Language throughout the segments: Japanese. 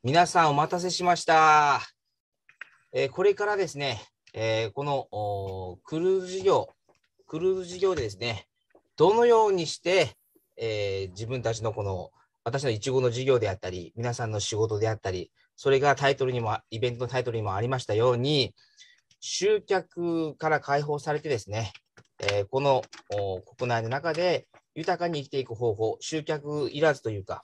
皆さんお待たせしました。これからですね、このクルーズ事業でですね、どのようにして、自分たちの私のイチゴの事業であったり、皆さんの仕事であったり、それがイベントのタイトルにもありましたように、集客から解放されてですね、この国内の中で豊かに生きていく方法、集客いらずというか、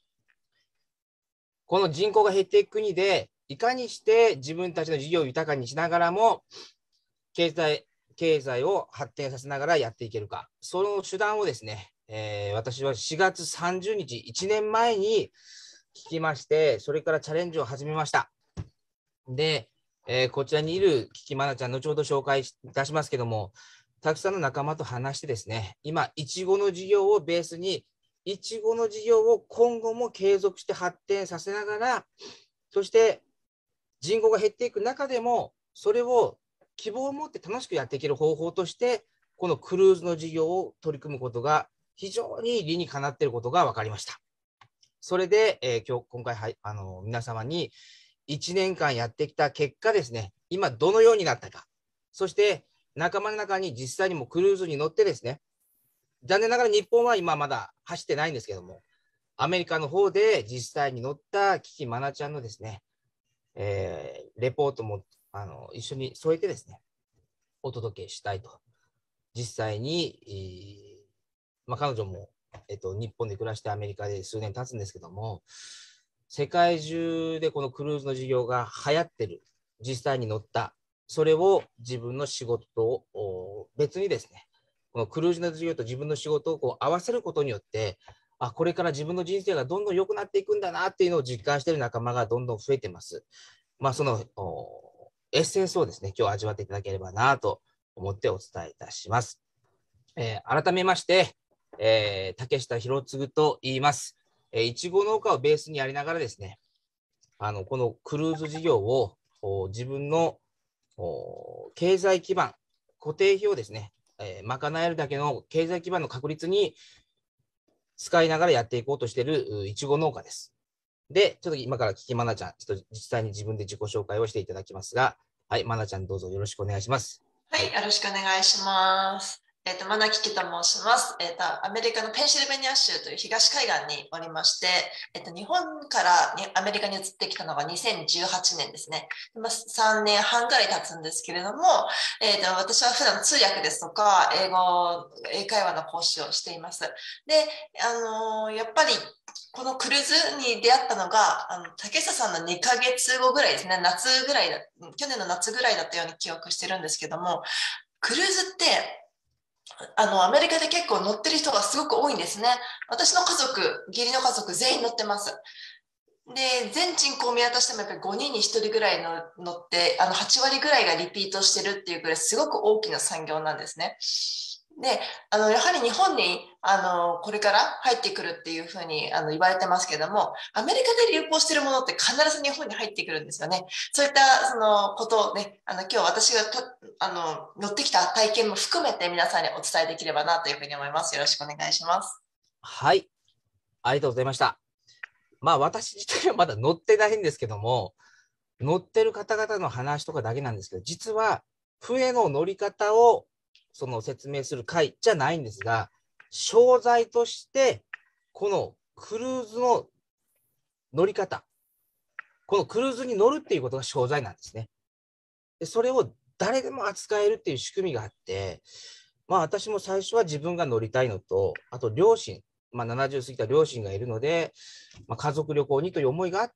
この人口が減っていく国で、いかにして自分たちの事業を豊かにしながらも、経済を発展させながらやっていけるか、その手段をですね、私は4月30日、1年前に聞きまして、それからチャレンジを始めました。で、こちらにいるキキマナちゃん、後ほど紹介いたしますけども、たくさんの仲間と話してですね、今、いちごの事業をベースに、いちごの事業を今後も継続して発展させながら、そして人口が減っていく中でも、それを希望を持って楽しくやっていける方法として、このクルーズの事業を取り組むことが非常に理にかなっていることが分かりました。それで、今回、皆様に1年間やってきた結果ですね、今どのようになったか、そして仲間の中に実際にもクルーズに乗ってですね、残念ながら日本は今まだ走ってないんですけども、アメリカの方で実際に乗ったキキマナちゃんのですね、レポートも一緒に添えてですね、お届けしたいと。実際に、彼女も、日本で暮らしてアメリカで数年経つんですけども、世界中でこのクルーズの事業が流行ってる、実際に乗った、それを自分の仕事と別にですね、このクルーズの事業と自分の仕事を合わせることによって、これから自分の人生がどんどん良くなっていくんだなっていうのを実感している仲間がどんどん増えてます。そのエッセンスをですね、今日味わっていただければなと思ってお伝えいたします。改めまして、竹下博次と言います。いちご農家をベースにやりながらですね、このクルーズ事業を自分の経済基盤、固定費をですね、賄えるだけの経済基盤の確立に使いながらやっていこうとしているいちご農家です。で、ちょっと今から聞きまなちゃん、ちょっと実際に自分で自己紹介をしていただきますが、はい、まなちゃんどうぞよろしくお願いします。 はい、よろしくお願いします。マナキキと申します。アメリカのペンシルベニア州という東海岸におりまして、日本からアメリカに移ってきたのが2018年ですね。3年半ぐらい経つんですけれども、私は普段通訳ですとか、英会話の講師をしています。で、やっぱりこのクルーズに出会ったのが、竹下さんの2ヶ月後ぐらいですね、去年の夏ぐらいだったように記憶してるんですけども、クルーズって、アメリカで結構乗ってる人がすごく多いんですね。私の家族、義理の家族全員乗ってます。で、全人口を見渡してもやっぱり5人に1人ぐらいの乗って、8割ぐらいがリピートしてるっていうぐらいすごく大きな産業なんですね。で、やはり日本に、これから入ってくるっていうふうに、言われてますけども、アメリカで流行してるものって必ず日本に入ってくるんですよね。そういった、ことをね、今日私が乗ってきた体験も含めて皆さんにお伝えできればなというふうに思います。よろしくお願いします。 はい、ありがとうございました。私自体はまだ乗ってないんですけども、乗ってる方々の話とかだけなんですけど、実は船の乗り方をその説明する回じゃないんですが、商材としてこのクルーズの乗り方、このクルーズに乗るっていうことが商材なんですね。で、それを誰でも扱えるっていう仕組みがあって、私も最初は自分が乗りたいのと、あと両親、70過ぎた両親がいるので、家族旅行にという思いがあって、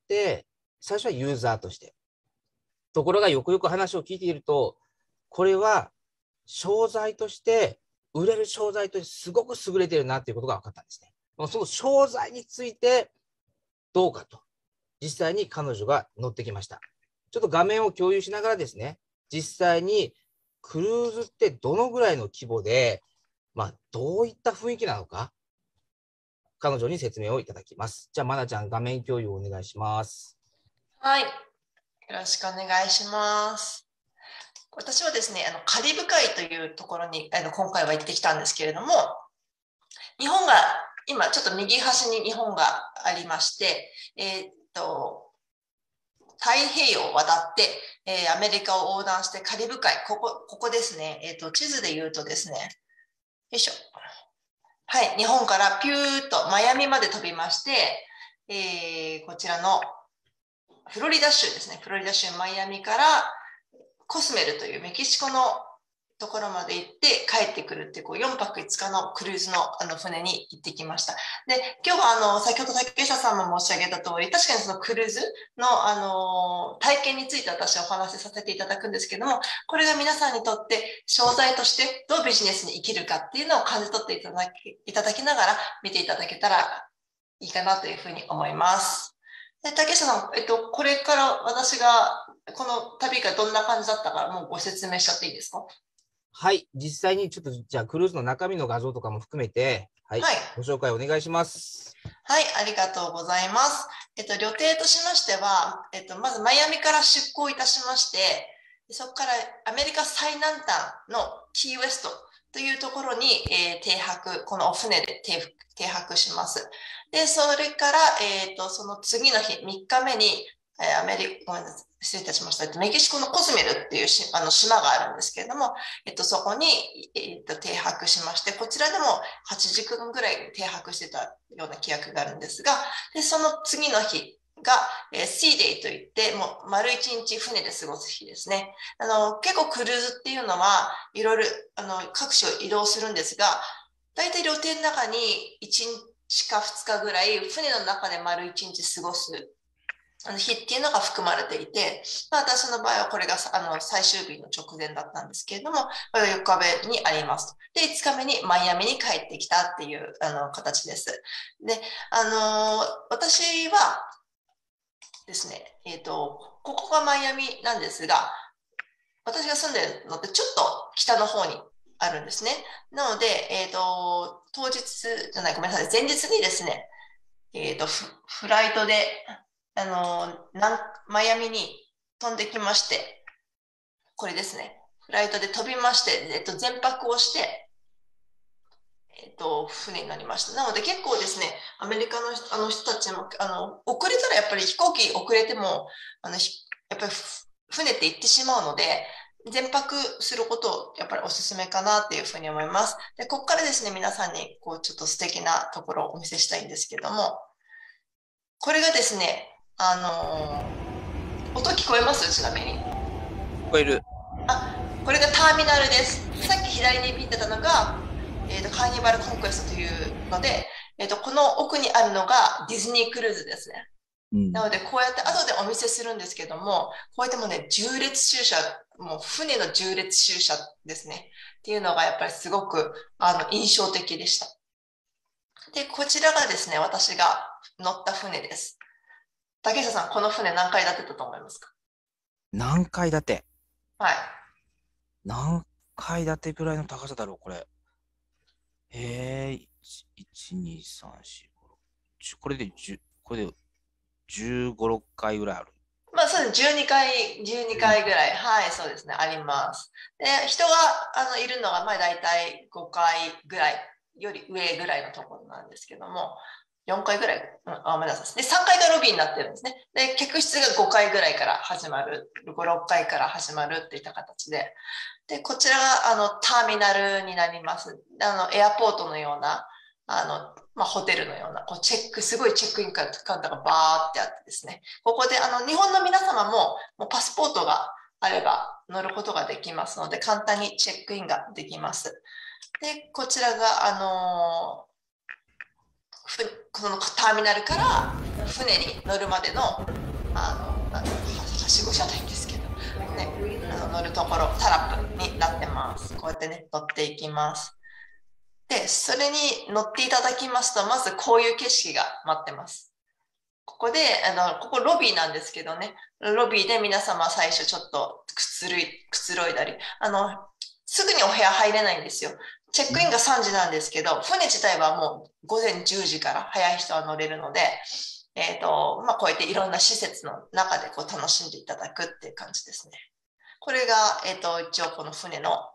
最初はユーザーとして。ところがよくよく話を聞いていると、これは商材として、売れる商材としてすごく優れているなということが分かったんですね。その商材についてどうかと、実際に彼女が乗ってきました。ちょっと画面を共有しながらですね、実際にクルーズってどのぐらいの規模で、どういった雰囲気なのか、彼女に説明をいただきます。じゃあ、まなちゃん、画面共有をお願いします。 はい。よろしくお願いします。私はですね、カリブ海というところに今回は行ってきたんですけれども、日本が、今ちょっと右端に日本がありまして、 太平洋を渡って、アメリカを横断してカリブ海、ここですね。地図で言うとですね、よいしょ。はい、日本からピューッとマイアミまで飛びまして、こちらのフロリダ州ですね。フロリダ州マイアミからコスメルというメキシコのところまで行って帰ってくるっていう、4泊5日のクルーズの船に行ってきました。で、今日は先ほど竹下さんも申し上げた通り、確かにそのクルーズの体験について私はお話しさせていただくんですけども、これが皆さんにとって商材としてどうビジネスに生きるかっていうのを感じ取っていただきながら見ていただけたらいいかなというふうに思います。で、竹下さん、これから私がこの旅がどんな感じだったかもうご説明しちゃっていいですか？ はい。実際にちょっと、じゃあ、クルーズの中身の画像とかも含めて、はい。 はい。 ご紹介お願いします。 はい、ありがとうございます。旅程としましては、まずマイアミから出港いたしまして、そこからアメリカ最南端のキーウェストというところに、停泊、このお船で停泊します。で、それから、その次の日、3日目に、ごめんなさい、失礼いたしました。メキシコのコスメルっていう島があるんですけれども、そこに、停泊しまして、こちらでも8時間ぐらい停泊してたような規約があるんですが、で、その次の日が、シーデイといって、もう丸一日船で過ごす日ですね。結構クルーズっていうのは、いろいろ、各地を移動するんですが、大体旅程の中に1日か2日ぐらい、船の中で丸1日過ごす日っていうのが含まれていて、私の場合はこれが最終日の直前だったんですけれども、これが4日目にあります。で、5日目にマイアミに帰ってきたっていう形です。で、私はですね、ここがマイアミなんですが、私が住んでるのってちょっと北の方にあるんですね。なので、当日じゃない、ごめんなさい、前日にですね、フライトで、マイアミに飛んできまして、これですね。フライトで飛びまして、全泊をして、船になりました。なので結構ですね、アメリカの人たちも、遅れたらやっぱり飛行機遅れても、やっぱり船って行ってしまうので、全泊することをやっぱりお勧めかなっていうふうに思います。で、ここからですね、皆さんにちょっと素敵なところをお見せしたいんですけども、これがですね、音聞こえます？ちなみに。 聞こえる。 これがターミナルです。さっき左に見てたのが、カーニバルコンクエストというので、この奥にあるのがディズニークルーズですね。なので、こうやって後でお見せするんですけども、こうやってもね、縦列駐車、もう船の縦列駐車ですね。っていうのがやっぱりすごく印象的でした。で、こちらがですね、私が乗った船です。竹下さん、この船何階建てだと思いますか？ 何階建て？ はい。 何階建てぐらいの高さだろう、これ。1、2、3、4、5、これで15、6階ぐらいある。 まあそうです。12階ぐらい。はい、そうですね。あります。で、人がいるのが、まあ大体5階ぐらいより上ぐらいのところなんですけども、4階ぐらい、ごめんなさい。で、3階がロビーになってるんですね。で、客室が5階ぐらいから始まる、5、6階から始まるっていった形で。で、こちらがターミナルになります。エアポートのような、まあ、ホテルのような、すごいチェックインカウンターがバーってあってですね。ここで、日本の皆様もうパスポートがあれば乗ることができますので、簡単にチェックインができます。で、こちらが、このターミナルから船に乗るまでの、はしごじゃないんですけど、ね、乗るところ、タラップになってます。こうやってね、乗っていきます。で、それに乗っていただきますと、まずこういう景色が待ってます。ここで、ここロビーなんですけどね、ロビーで皆様最初ちょっとくつろいだり、すぐにお部屋入れないんですよ。チェックインが3時なんですけど、船自体はもう午前10時から早い人は乗れるので、まあ、こうやっていろんな施設の中で楽しんでいただくっていう感じですね。これが、一応この船の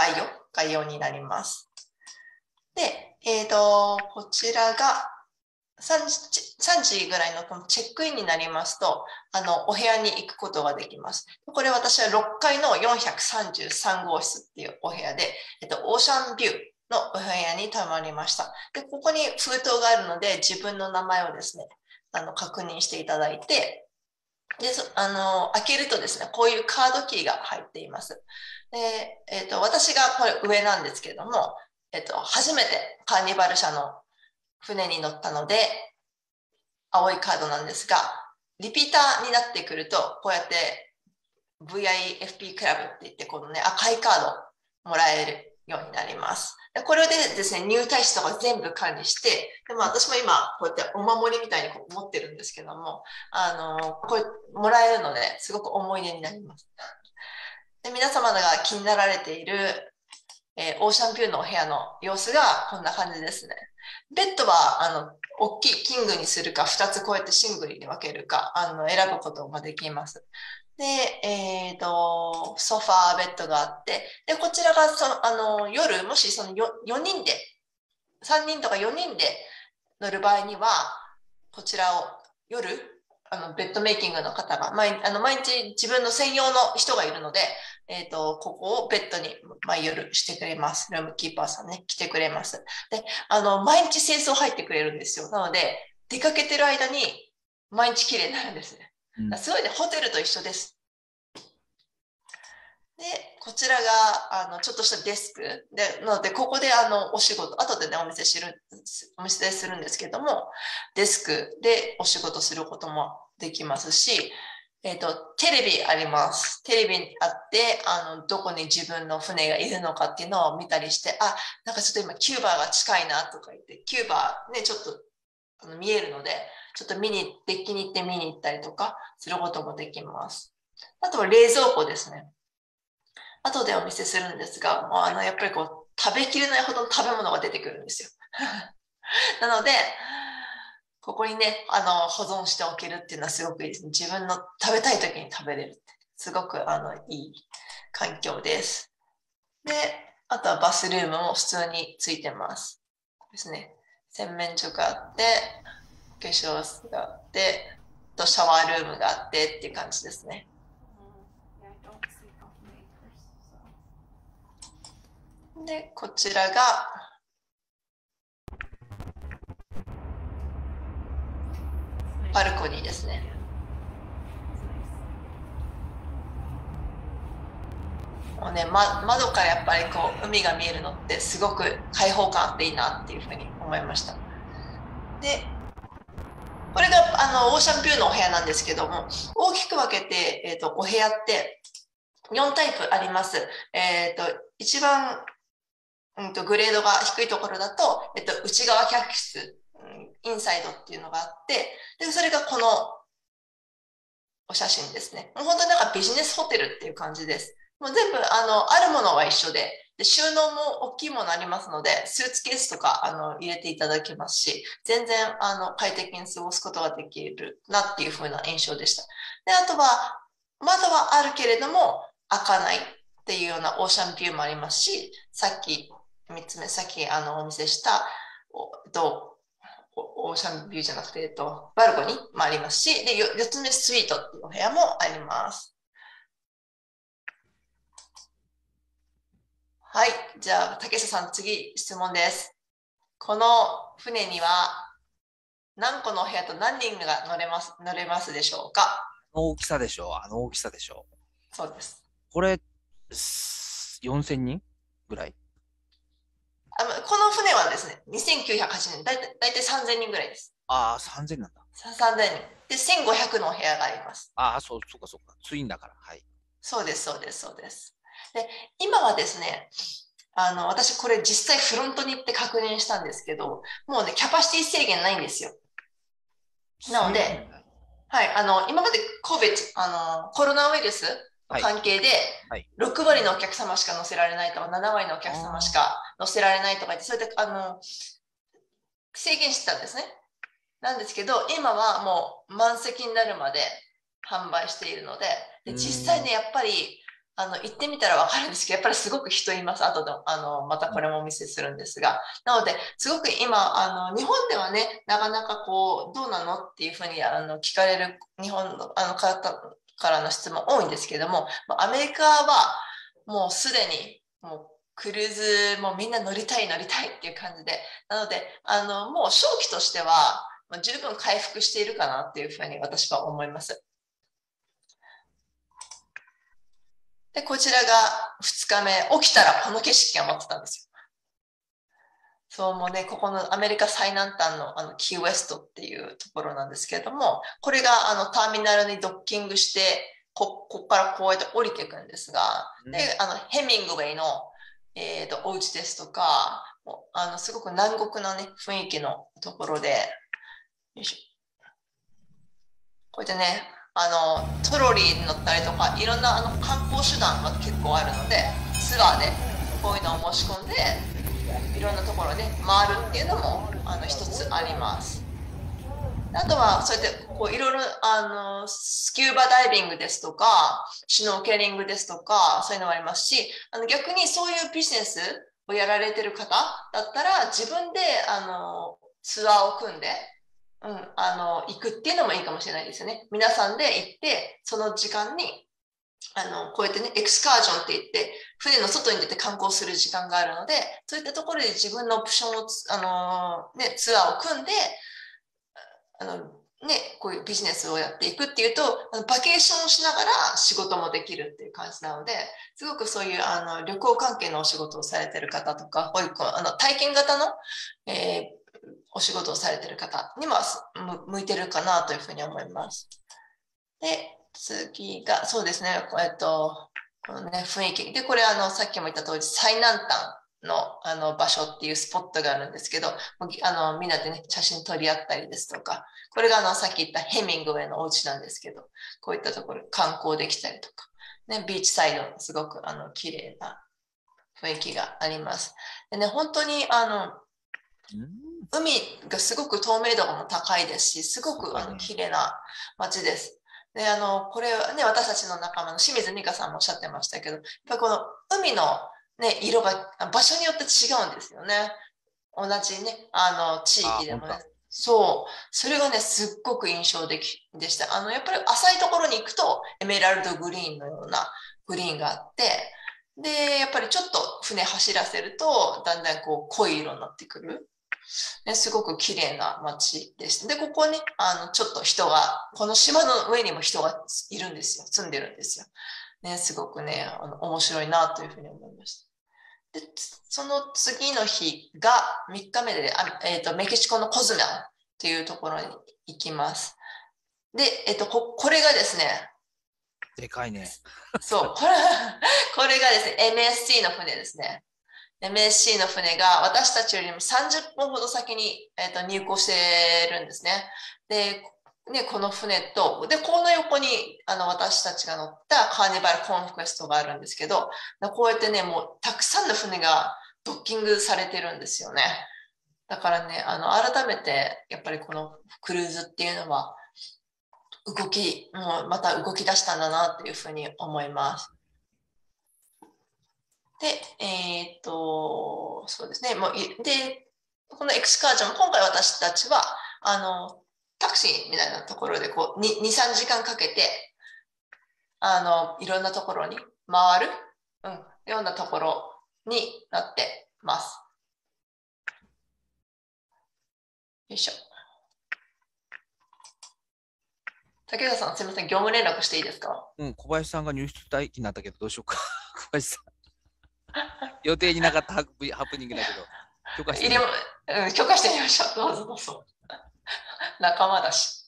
概要になります。で、こちらが 3時ぐらいのこのチェックインになりますと、お部屋に行くことができます。これ私は6階の433号室っていうお部屋で、オーシャンビューのお部屋に泊まりました。で、ここに封筒があるので、自分の名前をですね、確認していただいて、で、開けるとですね、こういうカードキーが入っています。で、私がこれ上なんですけれども、初めてカーニバル社の船に乗ったので、青いカードなんですが、リピーターになってくると、こうやって VIFP クラブって言って、このね、赤いカードもらえるようになります。でこれでですね、入退室とか全部管理して、でも私も今、こうやってお守りみたいにこう持ってるんですけども、これもらえるので、すごく思い出になります。で皆様が気になられている、オーシャンビューのお部屋の様子がこんな感じですね。ベッドは大きいキングにするか2つこうやってシングルに分けるか選ぶことができます。で、ソファーベッドがあって、でこちらが夜もしその 4人で3人とか4人で乗る場合にはこちらを夜ベッドメイキングの方が毎日自分の専用の人がいるので、ここをベッドに毎夜してくれます。ルームキーパーさんね、来てくれます。で、毎日清掃入ってくれるんですよ。なので、出かけてる間に毎日綺麗になるんですね。すごいね、ホテルと一緒です。で、こちらが、ちょっとしたデスクで、なので、ここで、お仕事、後でね、お見せするんですけども、デスクでお仕事することもできますし、テレビあります。テレビあって、どこに自分の船がいるのかっていうのを見たりして、なんかちょっと今、キューバが近いなとか言って、キューバね、ちょっと見えるので、ちょっとデッキに行って見に行ったりとかすることもできます。あとは冷蔵庫ですね。後でお見せするんですが、もうやっぱりこう、食べきれないほどの食べ物が出てくるんですよ。なので、ここにね、保存しておけるっていうのはすごくいいですね。自分の食べたい時に食べれるって。すごくいい環境です。で、あとはバスルームも普通についてます。ですね。洗面所があって、化粧室があって、シャワールームがあってっていう感じですね。で、こちらがバルコニーですね。もうね、窓からやっぱりこう海が見えるのってすごく開放感あっていいなっていうふうに思いました。で、これがオーシャンビューのお部屋なんですけども、大きく分けて、お部屋って4タイプあります。一番グレードが低いところだと、内側客室、インサイドっていうのがあって、で、それがこのお写真ですね。もう本当になんかビジネスホテルっていう感じです。もう全部、あるものは一緒で、収納も大きいものありますので、スーツケースとか、入れていただけますし、全然、快適に過ごすことができるなっていう風な印象でした。で、あとは、窓はあるけれども、開かないっていうようなオーシャンビューもありますし、さっきお見せした、オーシャンビューじゃなくて、バルコニーもありますし、で、4つ目スイートっていうお部屋もあります。はい。じゃあ、竹下さん、次、質問です。この船には何個のお部屋と何人が乗れますでしょうか？ 大きさでしょう。大きさでしょう。 そうです。 これ、4000人ぐらい。 この船はですね、2908年、だいたい3000人ぐらいです。 3000なんだ。 3000人。で、1500のお部屋があります。 そうか。ツインだから。はい。 そうです。で、今はですね、私これ実際フロントに行って確認したんですけど、もうね、キャパシティ制限ないんですよ。なので、はい、今までコロナウイルスの関係で、6割のお客様しか乗せられないとか、7割のお客様しか乗せられないとか言って、それで、制限してたんですね。なんですけど、今はもう満席になるまで販売しているので、実際ね、やっぱり、 行ってみたらわかるんですけど、やっぱりすごく人います。後で、またこれもお見せするんですが。なので、すごく今、日本ではね、なかなかこう、どうなのっていうふうに、聞かれる日本の、方からの質問多いんですけども、アメリカはもうすでに、もう、クルーズもみんな乗りたいっていう感じで、なので、もう正気としては、十分回復しているかなっていうふうに私は思います。で、こちらが2日目、起きたらこの景色が待ってたんですよ。そう、もうね、ここのアメリカ最南端のキーウェストっていうところなんですけれども、これがターミナルにドッキングして、ここからこうやって降りていくんですが、で、ヘミングウェイの、お家ですとか、すごく南国のね、雰囲気のところで、よいしょ。こうやってね、トロリーに乗ったりとか、いろんな観光手段が結構あるので、ツアーでこういうのを申し込んで、いろんなところで回るっていうのも一つあります。あとは、そうやってこういろいろスキューバダイビングですとか、シュノーケリングですとか、そういうのもありますし、逆にそういうビジネスをやられてる方だったら、自分でツアーを組んで、行くっていうのもいいかもしれないですよね。皆さんで行って、その時間に、こうやってね、エクスカージョンって言って、船の外に出て観光する時間があるので、そういったところで自分のオプションを、ツアーを組んで、こういうビジネスをやっていくっていうと、バケーションをしながら仕事もできるっていう感じなので、すごくそういう旅行関係のお仕事をされてる方とか、体験型の、お仕事をされてる方には向いてるかなというふうに思います。で、次が、そうですね、このね、雰囲気。で、これさっきも言った通り、最南端の場所っていうスポットがあるんですけど、みんなでね、写真撮り合ったりですとか、これがさっき言ったヘミングウェイのお家なんですけど、こういったところ観光できたりとか、ね、ビーチサイド、すごく綺麗な雰囲気があります。でね、本当に海がすごく透明度も高いですし、すごく綺麗な街です。で、これね、私たちの仲間の清水美香さんもおっしゃってましたけど、やっぱりこの海のね、色が場所によって違うんですよね。同じね、地域でもね。そう。それがね、すっごく印象的でした。やっぱり浅いところに行くと、エメラルドグリーンのようなグリーンがあって、で、やっぱりちょっと船走らせると、だんだんこう濃い色になってくる。ね、すごく綺麗な街です。で、ここね、ちょっと人が、この島の上にも人がいるんですよ。住んでるんですよ。ね、すごくね、面白いなというふうに思いました。で、その次の日が3日目で、メキシコのコズメルというところに行きます。で、これがですね、 でかいね。 そう、これがですね、MSC の船ですね。MSC の船が私たちよりも30分ほど先に、入港してるんですね。で、ね、この船と、で、この横に私たちが乗ったカーニバルコンクエストがあるんですけど、こうやってね、もうたくさんの船がドッキングされてるんですよね。だからね、改めて、やっぱりこのクルーズっていうのは、もうまた動き出したんだなっていうふうに思います。で、そうですね。で、このエクスカージョン、今回私たちは、タクシーみたいなところで、こう、2、3時間かけて、いろんなところに回る、ようなところになってます。よいしょ。竹田さん、すみません。業務連絡していいですか？ 小林さんが入室待機になったけど、どうしようか。小林さん。予定になかったハプニングだけど、許可して許可してみましょう。どうぞどうぞ。仲間だし。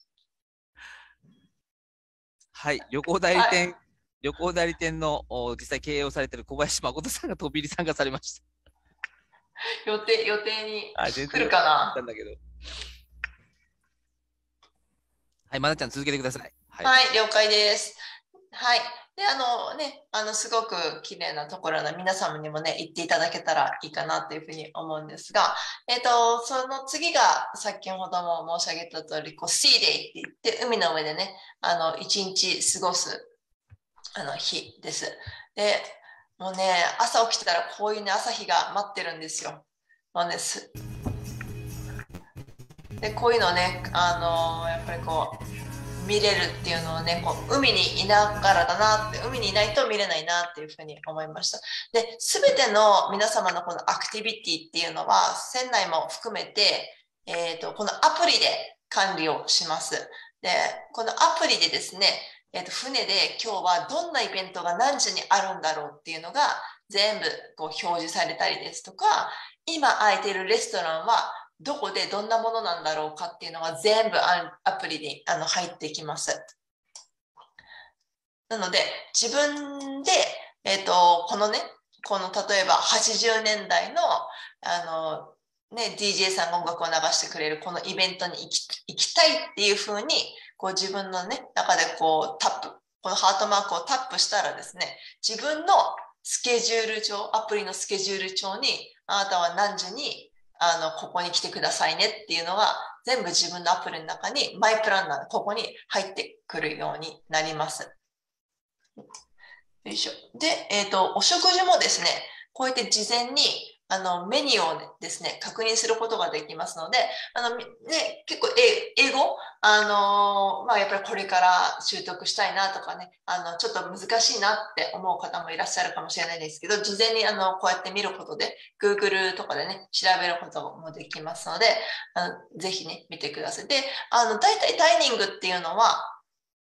はい、旅行代理店の実際経営をされている小林誠さんが飛び入り参加されました。 予定に来るかな。 はい、まなちゃん続けてください。 はい、了解です。はい。で、すごく綺麗なところの皆様にもね、行っていただけたらいいかなというふうに思うんですが、その次が先ほども申し上げた通り、シーデイって言って、海の上でね、一日過ごす、日です。 で、もうね、朝起きたらこういうね、朝日が待ってるんですよ。もうね、で、こういうのをね、やっぱりこう、見れるっていうのをね、こう海にいながらだなって、海にいないと見れないなっていうふうに思いました。で、すべての皆様のこのアクティビティっていうのは、船内も含めて、このアプリで管理をします。で、このアプリでですね、船で今日はどんなイベントが何時にあるんだろうっていうのが全部こう表示されたりですとか、今空いているレストランはどこでどんなものなんだろうかっていうのが全部アプリに入ってきます。なので、自分で、このね、この例えば80年代の、DJ さんが音楽を流してくれるこのイベントに行きたいっていうふうに、こう自分のね、中でこうこのハートマークをタップしたらですね、自分のスケジュール帳、アプリのスケジュール帳に、あなたは何時にここに来てくださいねっていうのが全部自分のアプリの中にマイプランナー、ここに入ってくるようになります。よいしょ。で、お食事もですね、こうやって事前にメニューをですね、確認することができますので、結構英語、やっぱりこれから習得したいなとかね、ちょっと難しいなって思う方もいらっしゃるかもしれないですけど、事前にこうやって見ることで、Google とかでね、調べることもできますので、ぜひね、見てください。で、大体ダイニングっていうのは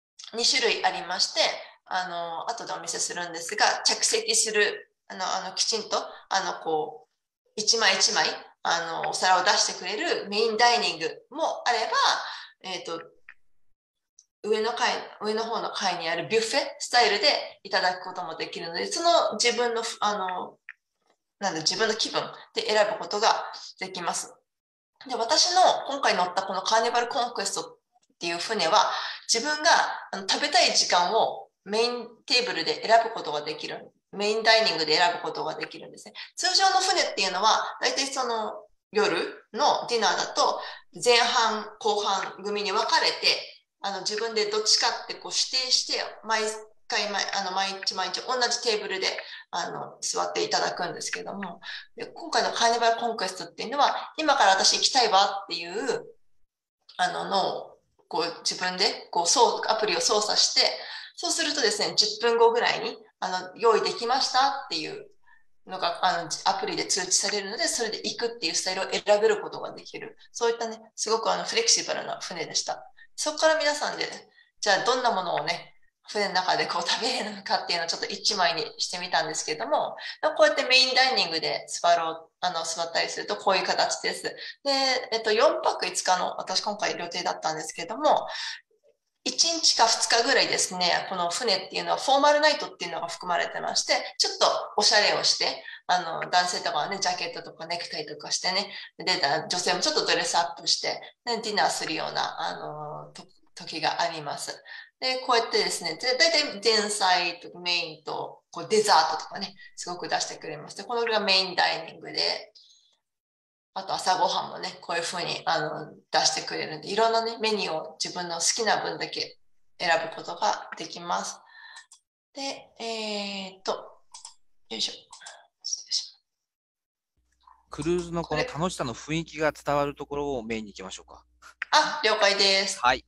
2種類ありまして、後でお見せするんですが、着席する、きちんと、こう、一枚一枚、お皿を出してくれるメインダイニングもあれば、上の方の階にあるビュッフェスタイルでいただくこともできるので、その自分の、自分の気分で選ぶことができます。で、私の今回乗ったこのカーニバルコンクエストっていう船は、自分が食べたい時間をメインテーブルで選ぶことができる。メインダイニングで選ぶことができるんですね。通常の船っていうのは、だいたいその夜のディナーだと、前半、後半組に分かれて、自分でどっちかってこう指定して、毎日毎日同じテーブルで、座っていただくんですけども、今回のカーニバルコンクエストっていうのは、今から私行きたいわっていう、のを、こう自分で、こう、アプリを操作して、そうするとですね、10分後ぐらいに、用意できましたっていうのが、アプリで通知されるので、それで行くっていうスタイルを選べることができる。そういったね、すごくフレキシブルな船でした。そこから皆さんで、ね、じゃあどんなものをね、船の中でこう食べれるのかっていうのをちょっと一枚にしてみたんですけれども、こうやってメインダイニングで座ったりするとこういう形です。で、4泊5日の私今回予定だったんですけれども、1日か2日ぐらいですね、この船っていうのはフォーマルナイトっていうのが含まれてまして、ちょっとおしゃれをして、男性とかはね、ジャケットとかネクタイとかしてね、で、女性もちょっとドレスアップして、ね、ディナーするような、時があります。で、こうやってですね、だいたい前菜とメインとこうデザートとかね、すごく出してくれまして、このがメインダイニングで、あと朝ごはんもね、こういう風に出してくれるんで、いろんなね、メニューを自分の好きな分だけ選ぶことができます。で、よいしょ。失礼します。 クルーズのこの楽しさの雰囲気が伝わるところをメインに行きましょうか。 あ、了解です。 はい。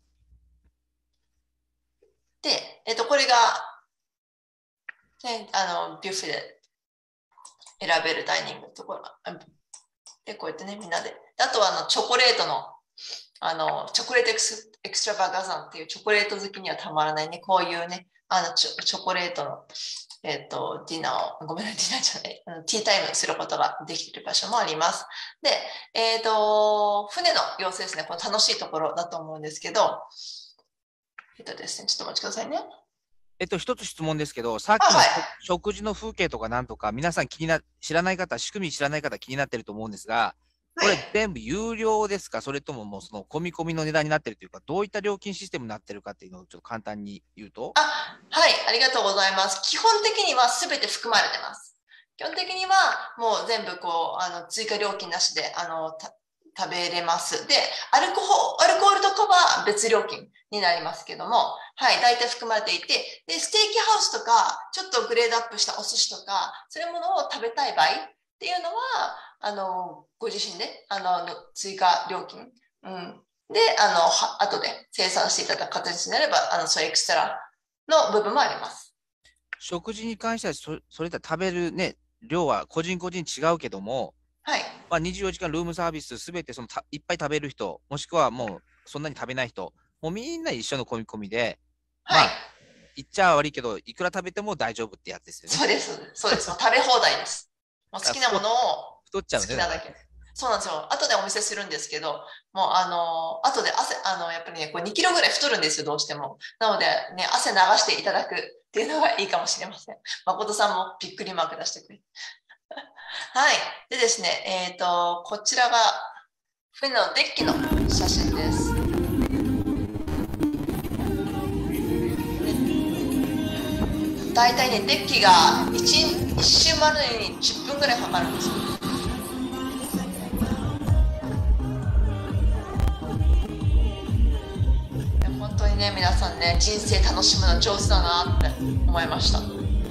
で、これが、ね、ビュッフェで選べるダイニングのところ。で、こうやってね、みんなで。あとは、チョコレートの、チョコレートエクストラバガザンっていうチョコレート好きにはたまらないね、こういうね、チョコレートの、ディナーを、ごめんなさい、ディナーじゃない、ティータイムすることができる場所もあります。で、船の様子ですね、この楽しいところだと思うんですけど、ですね、ちょっとお待ちくださいね。 一つ質問ですけど、さっきの食事の風景とかなんとか、皆さん知らない方、仕組み知らない方気になってると思うんですが、これ全部有料ですか、それとももうその込み込みの値段になってるというか、どういった料金システムになってるかっていうのをちょっと簡単に言うと。 はい、ありがとうございます。基本的には全て含まれてます。基本的にはもう全部こう追加料金なしで食べれます。で、アルコールとかは別料金になりますけども、はい、大体含まれていて、で、ステーキハウスとか、ちょっとグレードアップしたお寿司とか、そういうものを食べたい場合っていうのは、ご自身で、追加料金、うん。で、後で生産していただく形になれば、そういうエクストラの部分もあります。 食事に関してはそれで食べるね、量は個人個人違うけども、 はい。 まあ、24時間ルームサービスすべていっぱい食べる人、もしくはもうそんなに食べない人、もうみんな一緒の込み込みで、 はい。 まあ、言っちゃ悪いけど、いくら食べても大丈夫ってやつですよね。 そうです。そうです。食べ放題です。もう好きなものを太っちゃうね。 好きなだけ。そうなんですよ。後でお見せするんですけど、もう後でやっぱりね、こう2キロぐらい太るんですよ、どうしても。なのでね、汗流していただくっていうのがいいかもしれません。誠さんもびっくりマーク出してくれ。はい。でですね、こちらが船のデッキの写真です。大体ね、デッキが一周回るのに10分ぐらいかかるんですよ。本当にね、皆さんね、人生楽しむの上手だなって思いました。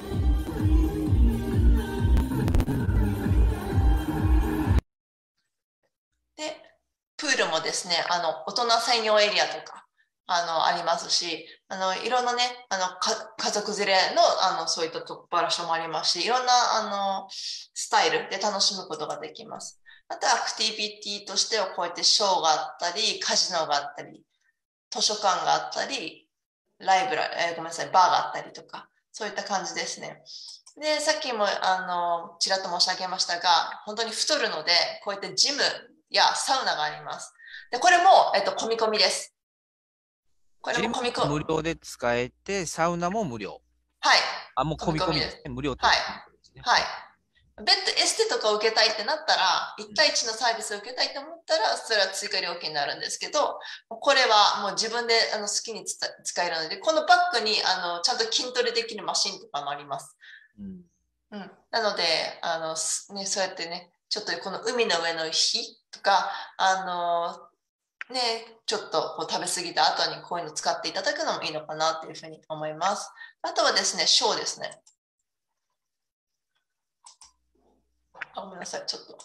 で、プールもですね、大人専用エリアとか、ありますし、いろんなね、家族連れの、そういった場所もありますし、いろんな、スタイルで楽しむことができます。また、アクティビティとしては、こうやってショーがあったり、カジノがあったり、図書館があったり、ごめんなさい、バーがあったりとか、そういった感じですね。で、さっきも、ちらっと申し上げましたが、本当に太るので、こうやってジムやサウナがあります。で、これも、込み込みです。これも込み込み。 無料で使えて、サウナも無料。 はい。 もう込み込みですね。無料ってはい。はい。別途エステとかを受けたいってなったら、1対1のサービスを受けたいと思ったら、それは追加料金になるんですけど、これはもう自分で好きに使えるので、このバッグにちゃんと筋トレできるマシンとかもあります。なので、ね、そうやってね、ちょっとこの海の上の日とか、ね、ちょっとこう食べ過ぎた後にこういうの使っていただくのもいいのかなっていうふうに思います。あとはですね、ショーですね。ごめんなさい、ちょっと。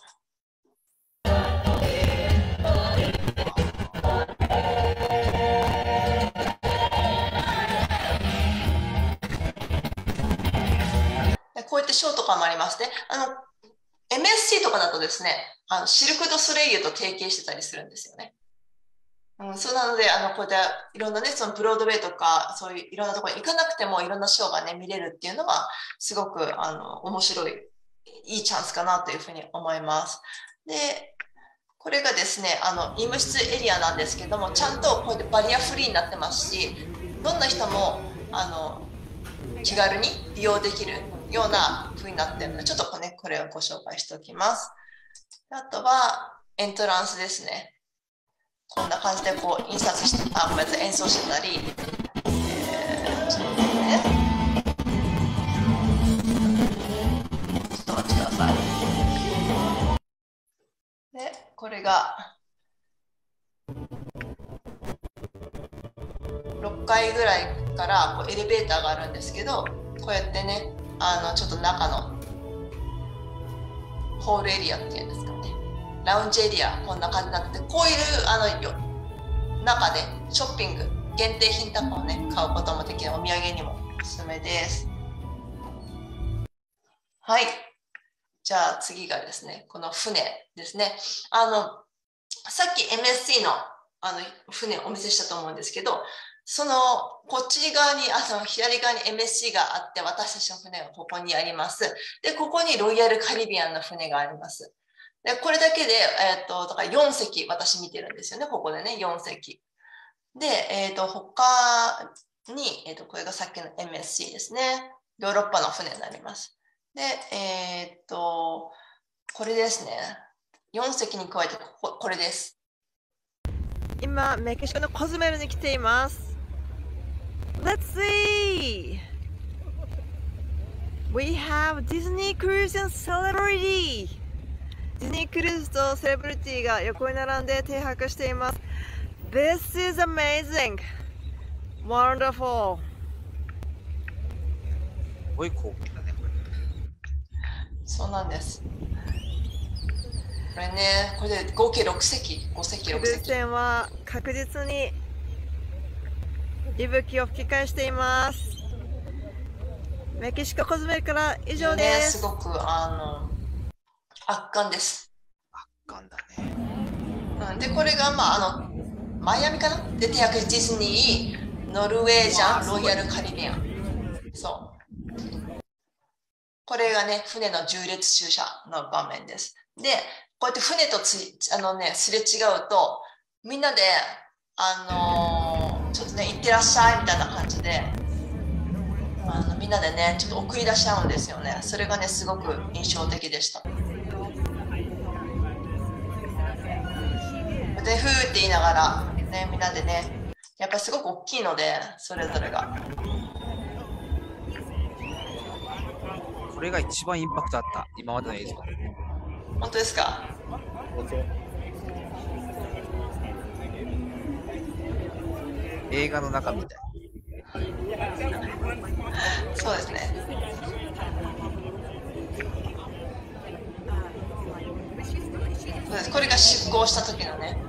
こうやってショーとかもありますね。MSC とかだとですね、シルク・ドゥ・ソレイユと提携してたりするんですよね。そうなので、こうやっていろんなね、そのブロードウェイとか、そういういろんなところに行かなくてもいろんなショーがね、見れるっていうのは、すごく、面白い、いいチャンスかなというふうに思います。で、これがですね、医務室エリアなんですけども、ちゃんとこうやってバリアフリーになってますし、どんな人も、気軽に利用できるような風になっているので、ちょっとこれをご紹介しておきます。あとは、エントランスですね。こんな感じでこう印刷して、ごめんなさい、演奏してたり、ちょっとね。ちょっと待ってください。で、これが6階ぐらいからこうエレベーターがあるんですけど、こうやってね、ちょっと中のホールエリアっていうんですかね。ラウンジエリア、こんな感じになってて、こういう中でショッピング、限定品とかをね、買うこともできるお土産にもおすすめです。はい。じゃあ次がですね、この船ですね。さっき MSC の船をお見せしたと思うんですけど、こっち側に、左側に MSC があって、私たちの船はここにあります。で、ここにロイヤルカリビアンの船があります。で、これだけで、だから4隻私見てるんですよね。ここでね、4隻。で、他に、これがさっきの MSC ですね。ヨーロッパの船になります。で、これですね。4隻に加えてこれです。 今、メキシコのコズメルに来ています。Let's see! We have Disney Cruise and Celebrity! ディズニークルーズとセレブリティが横に並んで停泊しています。This is amazing! Wonderful! すごい光景だね、これ。 そうなんです。これね、これで合計6隻、5隻、6 クルーズ隻。 船は確実に息吹を吹き返しています。メキシココズメルから以上でね、 す。 すごく圧巻です。 圧巻だね。 で、これが、マイアミかなで、手役ディズニー、ノルウェージャン、ロイヤルカリビアン。そう。これがね、船の縦列駐車の場面です。で、こうやって船とすれ違うと、みんなで、ちょっとね、行ってらっしゃいみたいな感じで、みんなでね、ちょっと送り出しちゃうんですよね。それがね、すごく印象的でした。で、ふーって言いながら、ね、みんなでね、やっぱりすごく大きいので、それぞれが。 これが一番インパクトあった、今までの映像。 本当ですか？ 映画の中みたい。 そうですね。そうです。これが出港した時のね、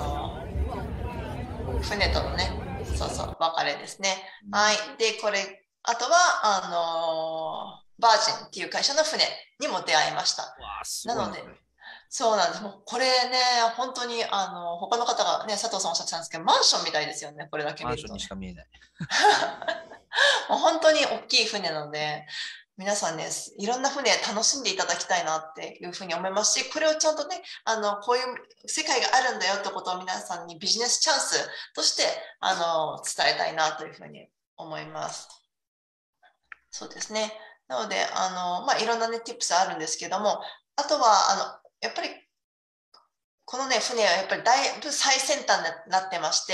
船とのね、そうそう、別れですね。はい。で、これ、あとは、バージンっていう会社の船にも出会いました。 わあ、すごいなので、そうなんです。もうこれね、本当に、他の方がね、佐藤さんおっしゃってたんですけど、マンションみたいですよね、これだけ見ると、 マンションにしか見えない。 もう本当に大きい船なので、皆さんね、いろんな船楽しんでいただきたいなっていうふうに思いますし、これをちゃんとね、こういう世界があるんだよってことを皆さんにビジネスチャンスとして、伝えたいなというふうに思います。そうですね。なので、いろんなね、tips あるんですけども、あとは、やっぱり、このね、船はやっぱりだいぶ最先端になってまして、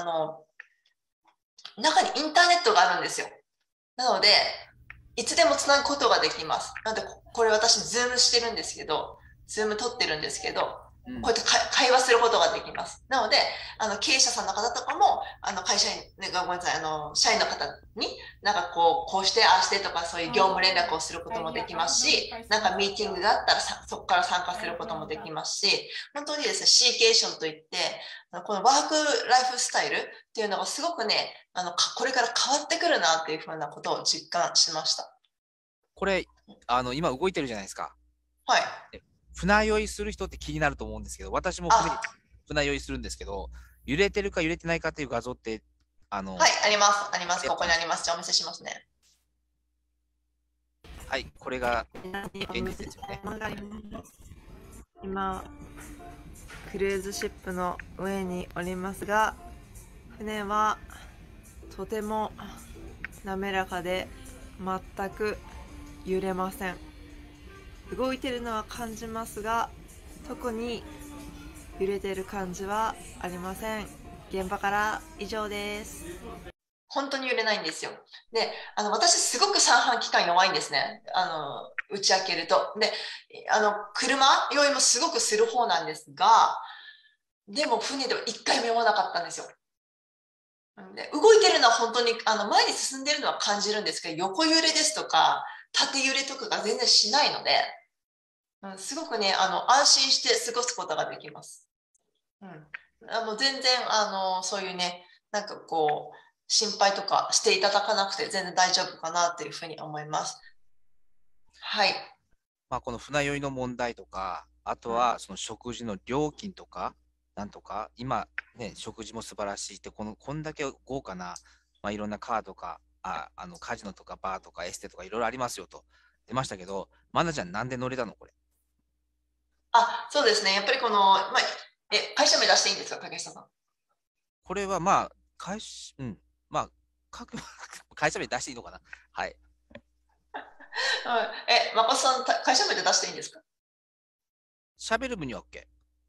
中にインターネットがあるんですよ。なので、いつでもつなぐことができます。なので、これ私、ズームしてるんですけど、ズーム撮ってるんですけど、こうやって会話することができます。なので、経営者さんの方とかも、会社員、ごめんなさい、社員の方に、なんかこうして、ああしてとか、そういう業務連絡をすることもできますし、なんかミーティングがあったらそこから参加することもできますし、本当にですね、シーケーションといって、このワークライフスタイルっていうのがすごくね、これから変わってくるなっていうふうなことを実感しました。 これ、今動いてるじゃないですか。 はい。 船酔いする人って気になると思うんですけど、私も船酔いするんですけど、揺れてるか揺れてないかっていう画像って、 はい、あります、あります。ここにあります。じゃあお見せしますね。 はい、これが現実ですよね。 今、クルーズシップの上におりますが、船はとても滑らかで全く揺れません。動いてるのは感じますが、特に揺れてる感じはありません。現場から以上です。 本当に揺れないんですよ。で、私すごく三半規管弱いんですね。打ち明けると。で、車酔いもすごくする方なんですが、でも船では一回も酔わなかったんですよ。で、動いてるのは本当に、前に進んでるのは感じるんですけど、横揺れですとか、縦揺れとかが全然しないので、すごくね、安心して過ごすことができます。全然、そういうね、なんかこう、心配とかしていただかなくて全然大丈夫かなというふうに思います。はい。 この船酔いの問題とか、あとはその食事の料金とか、なんとか、今ね、食事も素晴らしいって、こんだけ豪華な、いろんなカーとか、カジノとかバーとかエステとかいろいろありますよと出ましたけど、マナちゃんなんで乗れたのこれ？ そうですね。やっぱりこの、会社名出していいんですか、竹下さん。 これは会社名出していいのかな？はい。 まこさん、会社名で出していいんですか？ 喋る分には OK。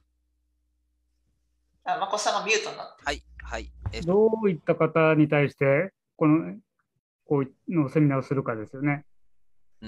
まこさんがミュートになって。 はい、はい。 どういった方に対して、こういうのセミナーをするかですよね。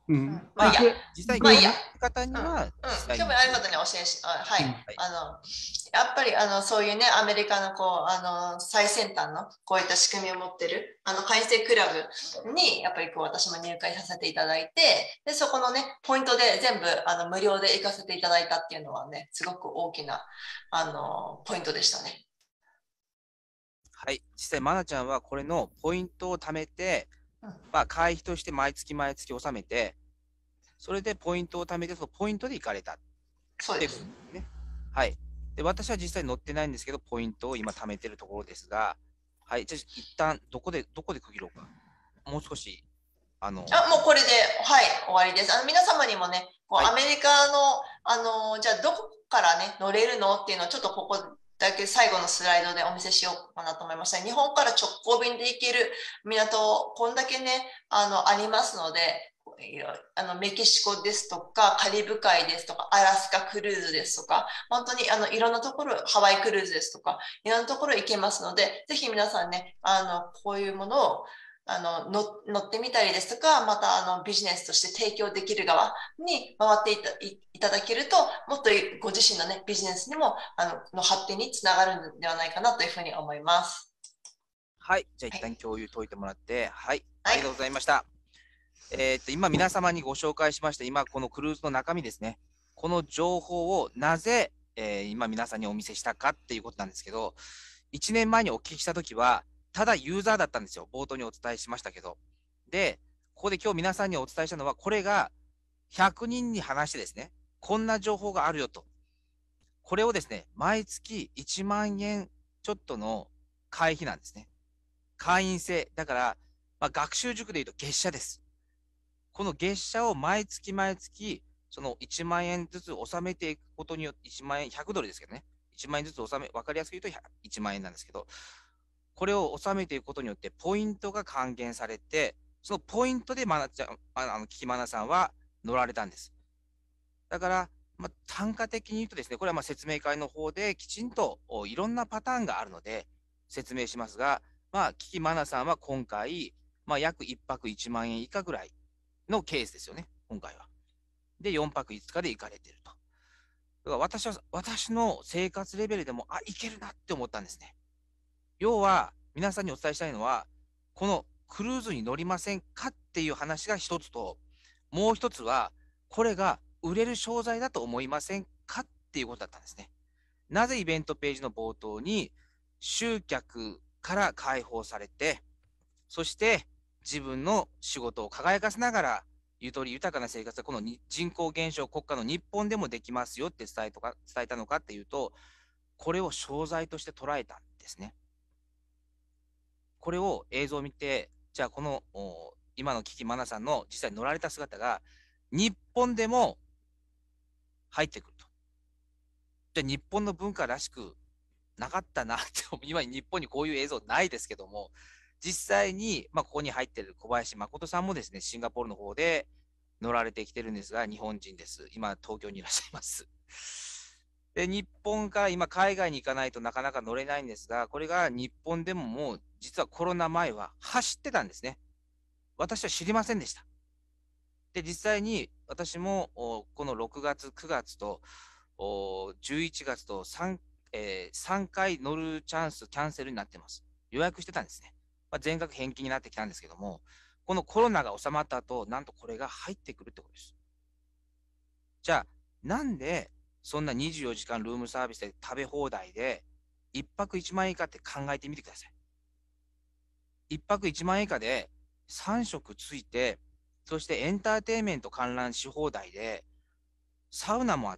まあいいや。 実際にまあいいや。 方には、 興味ある方に教えし、はい。やっぱりそういうね、アメリカの最先端のこういった仕組みを持ってる会員制クラブにやっぱり私も入会させていただいて、でそこのねポイントで全部無料で行かせていただいたっていうのはね、すごく大きなポイントでしたね。 はい、実際マナちゃんはこれのポイントを貯めて、会費として毎月毎月納めて、それでポイントを貯めて、そのポイントで行かれた。 そうです。 ね。はい。で、私は実際乗ってないんですけど、ポイントを今貯めてるところですが、はい。じゃあ、一旦、どこで区切ろうか。もう少し、 もうこれで、はい、終わりです。皆様にもね、アメリカの、じゃあ、どこからね、乗れるのっていうのを、ちょっとここだけ最後のスライドでお見せしようかなと思いました。日本から直行便で行ける港、こんだけね、ありますので、メキシコですとか、カリブ海ですとか、アラスカクルーズですとか、本当にいろんなところ、ハワイクルーズですとか、いろんなところ行けますので、ぜひ皆さんね、こういうものを乗ってみたりですとか、またビジネスとして提供できる側に回っていただけると、もっとご自身のね、ビジネスにもの発展につながるのではないかなというふうに思います。 はい。じゃあ一旦共有解いてもらって、はい。ありがとうございました。今皆様にご紹介しました、今このクルーズの中身ですね。この情報をなぜ、今皆さんにお見せしたかっていうことなんですけど、1年前にお聞きしたときは、ただユーザーだったんですよ。冒頭にお伝えしましたけど。で、ここで今日皆さんにお伝えしたのは、これが100人に話してですね、こんな情報があるよと。これをですね、毎月1万円ちょっとの会費なんですね。会員制。だから、学習塾でいうと月謝です。この月謝を毎月毎月、その1万円ずつ納めていくことによって、1万円、100ドルですけどね。1万円ずつ納め、わかりやすく言うと1万円なんですけど、これを納めていくことによって、ポイントが還元されて、そのポイントでキキマナさんは乗られたんです。だから、単価的に言うとですね、これは説明会の方できちんといろんなパターンがあるので説明しますが、キキマナさんは今回、約1泊1万円以下ぐらいのケースですよね、今回は。で、4泊5日で行かれていると。だから私の生活レベルでも、いけるなって思ったんですね。要は、皆さんにお伝えしたいのは、このクルーズに乗りませんかっていう話が一つと、もう一つは、これが売れる商材だと思いませんかっていうことだったんですね。なぜイベントページの冒頭に、集客から解放されて、そして自分の仕事を輝かせながら、ゆとり豊かな生活はこの人口減少国家の日本でもできますよって伝えたのかっていうと、これを商材として捉えたんですね。これを映像を見て、じゃあこの今のキキマナさんの実際乗られた姿が日本でも入ってくると。じゃあ日本の文化らしくなかったなって、今日本にこういう映像ないですけども、実際に、ここに入っている小林誠さんもですね、シンガポールの方で乗られてきてるんですが、日本人です。今、東京にいらっしゃいます。で、日本から今、海外に行かないとなかなか乗れないんですが、これが日本でももう、実はコロナ前は走ってたんですね。私は知りませんでした。で、実際に私も、この6月、9月と、11月と3回乗るチャンス、キャンセルになってます。予約してたんですね。全額返金になってきたんですけども、このコロナが収まった後、なんとこれが入ってくるってことです。じゃあ、なんで、そんな24時間ルームサービスで食べ放題で、1泊1万円以下って考えてみてください。1泊1万円以下で3食ついて、そしてエンターテインメント観覧し放題で、サウナもあって、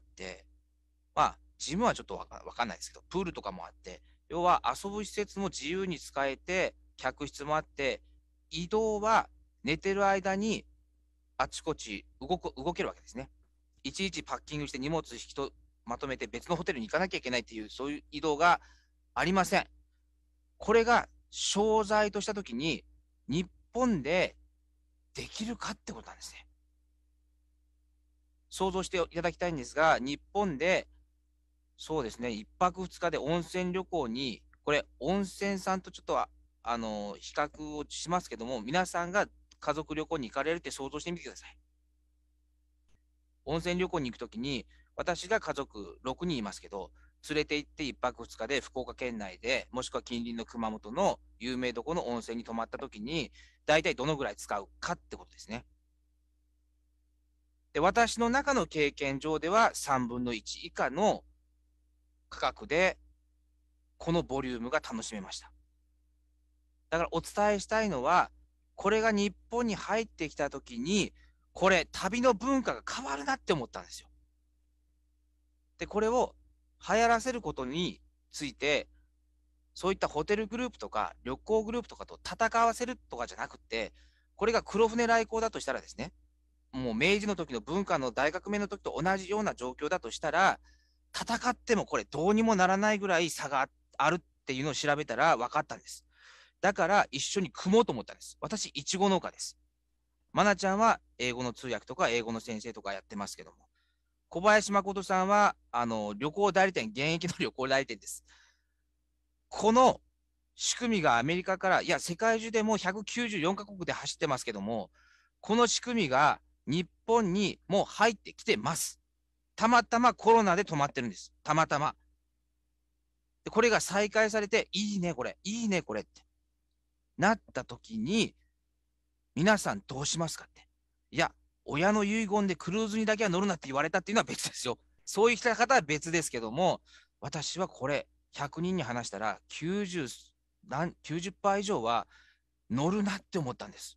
ジムはちょっとわかんないですけど、プールとかもあって、要は遊ぶ施設も自由に使えて、客室もあって、移動は寝てる間にあちこち動けるわけですね。いちいちパッキングして荷物まとめて別のホテルに行かなきゃいけないっていう、そういう移動がありません。これが商材としたときに、日本でできるかってことなんですね。想像していただきたいんですが、日本でそうですね、1泊2日で温泉旅行に、これ、温泉さんとちょっと比較をしますけども、皆さんが家族旅行に行かれるって想像してみてください。 温泉旅行に行くときに、私が家族6人いますけど、連れて行って1泊2日で福岡県内で、もしくは近隣の熊本の有名どこの温泉に泊まったときに、大体どのぐらい使うかってことですね。で、私の中の経験上では3分の1以下の価格で、このボリュームが楽しめました。だからお伝えしたいのは、これが日本に入ってきたときに、これ、旅の文化が変わるなって思ったんですよ。で、これを流行らせることについて、そういったホテルグループとか旅行グループとかと戦わせるとかじゃなくて、これが黒船来航だとしたらですね、もう明治の時の文化の大革命の時と同じような状況だとしたら、戦ってもこれどうにもならないぐらい差があるっていうのを調べたら分かったんです。だから一緒に組もうと思ったんです。私、いちご農家です。まなちゃんは英語の通訳とか英語の先生とかやってますけども、小林誠さんは旅行代理店、現役の旅行代理店です。この仕組みがアメリカから、いや、世界中でもう194カ国で走ってますけども、この仕組みが日本にもう入ってきてます。たまたまコロナで止まってるんです。たまたま。で、これが再開されて、いいね、これ、いいね、これってなった時に、皆さんどうしますかって。いや、親の遺言でクルーズにだけは乗るなって言われたっていうのは別ですよ。そういう方は別ですけども、私はこれ、100人に話したら90% 以上は乗るなって思ったんです。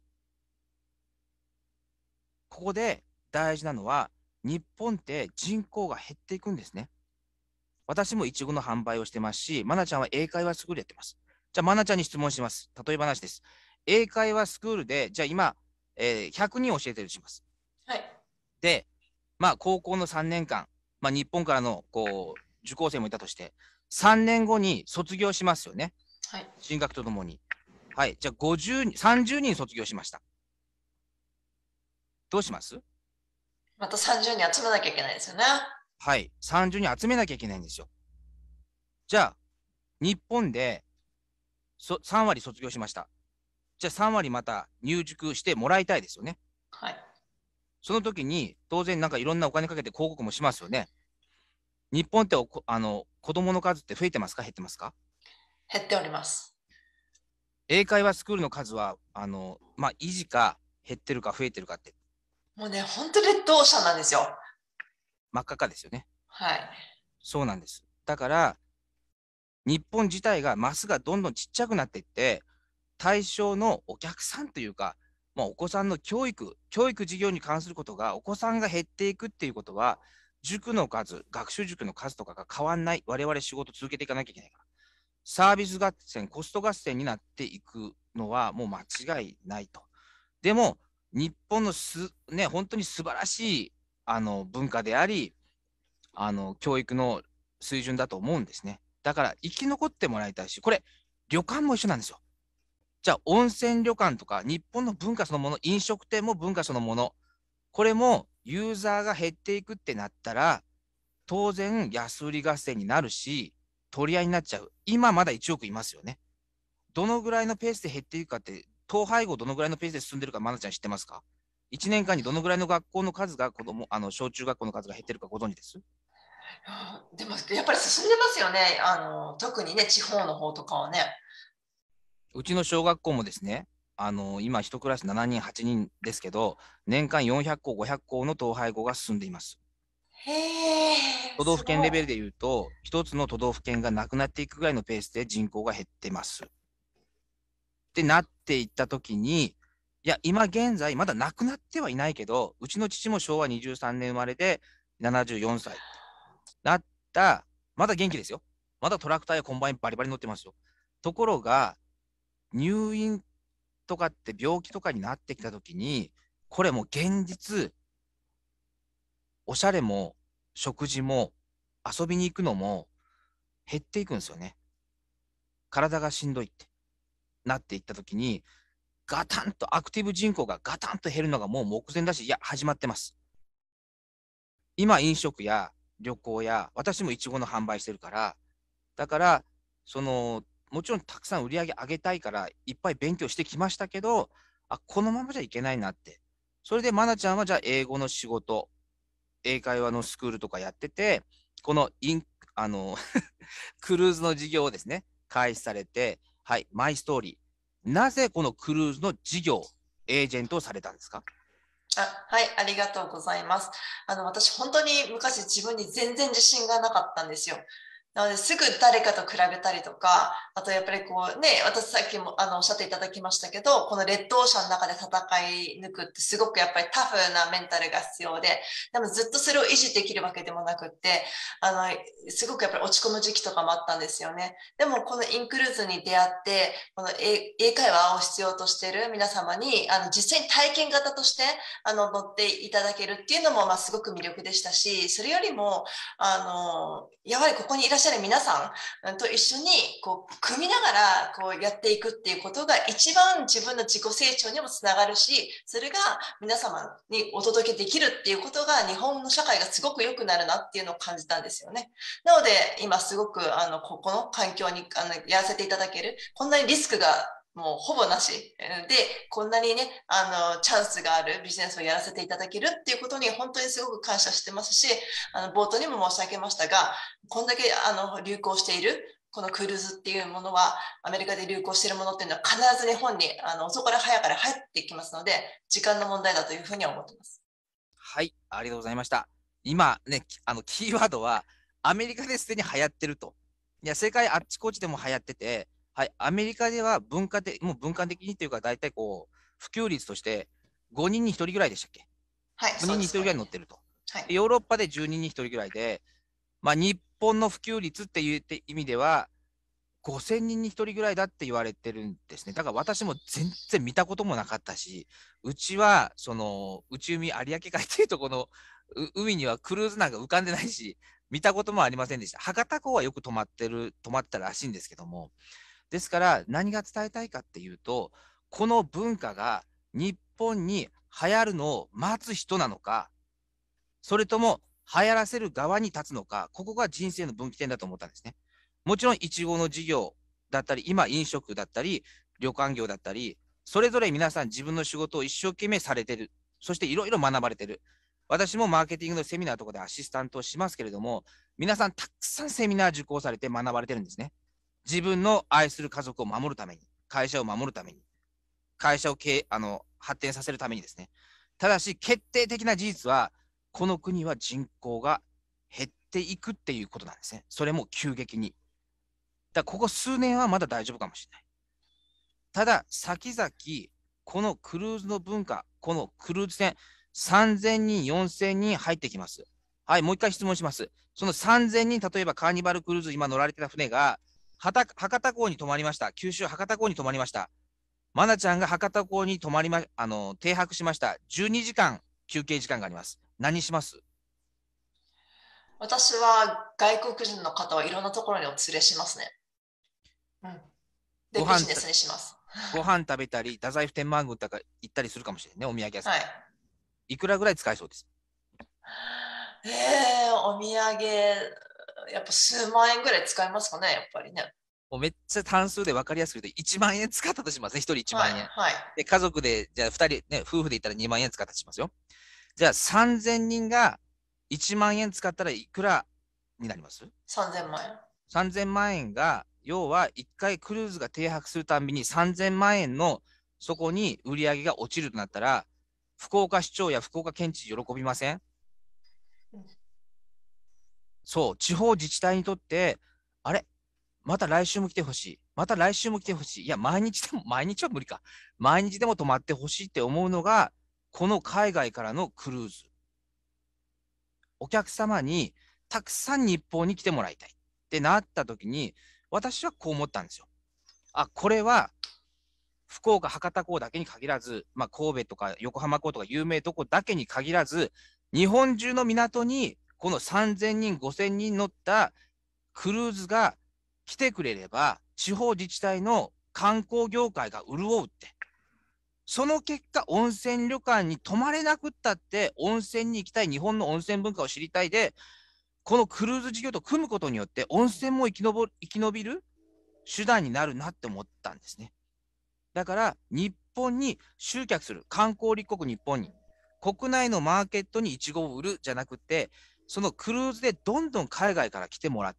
ここで大事なのは、日本って人口が減っていくんですね。私もイチゴの販売をしてますし、まなちゃんは英会話スクールやってます。じゃあ、まなちゃんに質問します。例え話です。英会話スクールで、じゃあ今、100人教えてるとします。 はい。 で、まあ、高校の3年間、まあ、日本からの受講生もいたとして、3年後に卒業しますよね。 はい。 進学とともに。はい。じゃあ、30人卒業しました。どうします？ また30人集めなきゃいけないですよね。 はい。30人集めなきゃいけないんですよ。じゃあ、日本で3割卒業しました。じゃあ3割また入塾してもらいたいですよね。 はい。 その時に、当然なんかいろんなお金かけて広告もしますよね。日本って子供の数って増えてますか、減ってますか？ 減っております。 英会話スクールの数は、まあ、維持か減ってるか増えてるかって、 もうね、本当にレッドオーシャンなんですよ。 真っ赤かですよね。 はい。 そうなんです。だから、日本自体がマスがどんどんちっちゃくなっていって、対象のお客さんというか、まあ、お子さんの教育事業に関することが、お子さんが減っていくっていうことは、塾の数、学習塾の数とかが変わんない。我々仕事続けていかなきゃいけないから。サービス合戦、コスト合戦になっていくのはもう間違いないと。でも、日本の本当に素晴らしい文化であり、教育の水準だと思うんですね。だから生き残ってもらいたいし、これ、旅館も一緒なんですよ。じゃあ、温泉旅館とか、日本の文化そのもの、飲食店も文化そのもの、これもユーザーが減っていくってなったら、当然安売り合戦になるし、取り合いになっちゃう。今まだ1億いますよね。どのぐらいのペースで減っていくかって、統廃合どのぐらいのペースで進んでるか、まなちゃん知ってますか？1年間にどのぐらいの学校の数が小中学校の数が減ってるかご存知です？ でも、やっぱり進んでますよね。特にね、地方の方とかはね。 うちの小学校もですね、今1クラス7人、8人ですけど、年間400校、500校の統廃合が進んでいます。 へえ。 都道府県レベルでいうと、一つの都道府県がなくなっていくぐらいのペースで人口が減ってます。ってなっていったときに、いや、今現在、まだなくなってはいないけど、うちの父も昭和23年生まれで74歳。なった、まだ元気ですよ。まだトラクターやコンバインバリバリ乗ってますよ。ところが、入院とかって病気とかになってきたときに、これもう現実、おしゃれも食事も遊びに行くのも減っていくんですよね。体がしんどいってなっていったときに、ガタンとアクティブ人口がガタンと減るのがもう目前だし、いや、始まってます。今、飲食や旅行や、私もイチゴの販売してるから、だから、もちろんたくさん売り上げ上げたいから、いっぱい勉強してきましたけど、このままじゃいけないなって。それで、まなちゃんはじゃあ英語の仕事英会話のスクールとかやってて、このクルーズの事業をですね、開始されて、はい、マイストーリー。なぜこのクルーズの事業、エージェントをされたんですか？ はい、ありがとうございます。私、本当に昔自分に全然自信がなかったんですよ。なのですぐ誰かと比べたりとか、あとやっぱりこうね、私さっきもおっしゃっていただきましたけど、このレッドオーシャンの中で戦い抜くってすごくやっぱりタフなメンタルが必要で、でもずっとそれを維持できるわけでもなくって、すごくやっぱり落ち込む時期とかもあったんですよね。でもこのインクルーズに出会って、この英会話を必要としている皆様に、実際に体験型として乗っていただけるっていうのも、すごく魅力でしたし、それよりも、やはりここにいらっしゃる皆さんと一緒にこう組みながらこうやっていくっていうことが一番自分の自己成長にもつながるし、それが皆様にお届けできるっていうことが日本の社会がすごく良くなるなっていうのを感じたんですよね。なので今すごくここの環境にやらせていただける、こんなにリスクがもうほぼなしで、こんなにね、チャンスがあるビジネスをやらせていただけるっていうことに本当にすごく感謝してますし、冒頭にも申し上げましたが、こんだけ流行しているこのクルーズっていうものは、アメリカで流行しているものっていうのは必ず日本に遅かれ早かれ入ってきますので、時間の問題だというふうに思っています。 はい、ありがとうございました。今ね、キーワードはアメリカですでに流行ってると。いや、世界あっちこっちでも流行ってて、はい、アメリカではもう文化的にというか、大体こう、普及率として5人に1人ぐらいでしたっけ？ はい、 5人に1人ぐらい乗ってると。 はい、 ヨーロッパで10人に1人ぐらいで、日本の普及率っていう意味では、5000人に1人ぐらいだって言われてるんですね。だから私も全然見たこともなかったし、うちは、内海有明海っていうところの海にはクルーズなんか浮かんでないし、見たこともありませんでした。博多港はよく泊まってたらしいんですけども、ですから何が伝えたいかっていうと、この文化が日本に流行るのを待つ人なのか、それとも流行らせる側に立つのか、ここが人生の分岐点だと思ったんですね。もちろん、イチゴの事業だったり、今、飲食だったり、旅館業だったり、それぞれ皆さん自分の仕事を一生懸命されてる。そしていろいろ学ばれてる。私もマーケティングのセミナーとかでアシスタントをしますけれども、皆さんたくさんセミナー受講されて学ばれてるんですね。自分の愛する家族を守るために、会社を守るために、会社を発展させるためにですね。ただし、決定的な事実は、この国は人口が減っていくっていうことなんですね。それも急激に。だからここ数年はまだ大丈夫かもしれない。ただ、先々、このクルーズの文化、このクルーズ船、3000人、4000人入ってきます。はい、もう一回質問します。その3000人、例えばカーニバルクルーズ、今乗られてた船が、博多港に泊まりました。九州博多港に泊まりました。愛菜ちゃんが博多港に停泊しました。12時間休憩時間があります。何します？ 私は外国人の方をいろんなところにお連れしますね。で、ビジネスにします。 ご飯食べたり、太宰府天満宮とか行ったりするかもしれないね、お土産屋さん。 はい。 いくらぐらい使えそうです？ お土産、やっぱ数万円ぐらい使いますかね、やっぱりね。 もうめっちゃ単数で分かりやすく言うと、1万円使ったとしますね、1人1万円。 はい。はい、 で、家族で、じゃあ2人、ね、夫婦で言ったら2万円使ったとしますよ。じゃあ3000人が1万円使ったらいくらになります？ 3000 万円。 3000万円が、要は1回クルーズが停泊するたんびに3000万円のそこに売り上げが落ちるとなったら、福岡市長や福岡県知事喜びません？そう、地方自治体にとって、あれまた来週も来てほしい。また来週も来てほしい。いや、毎日は無理か。毎日でも泊まってほしいって思うのが、この海外からのクルーズ。お客様にたくさん日本に来てもらいたいってなった時に、私はこう思ったんですよ。これは福岡、博多港だけに限らず、神戸とか横浜港とか有名どこだけに限らず、日本中の港にこの3000人、5000人乗ったクルーズが来てくれれば、地方自治体の観光業界が潤うって。その結果、温泉旅館に泊まれなくったって、温泉に行きたい、日本の温泉文化を知りたいで、このクルーズ事業と組むことによって、温泉も生き延びる手段になるなって思ったんですね。だから、日本に集客する、観光立国日本に。 国内のマーケットにイチゴを売るじゃなくて、そのクルーズでどんどん海外から来てもらって、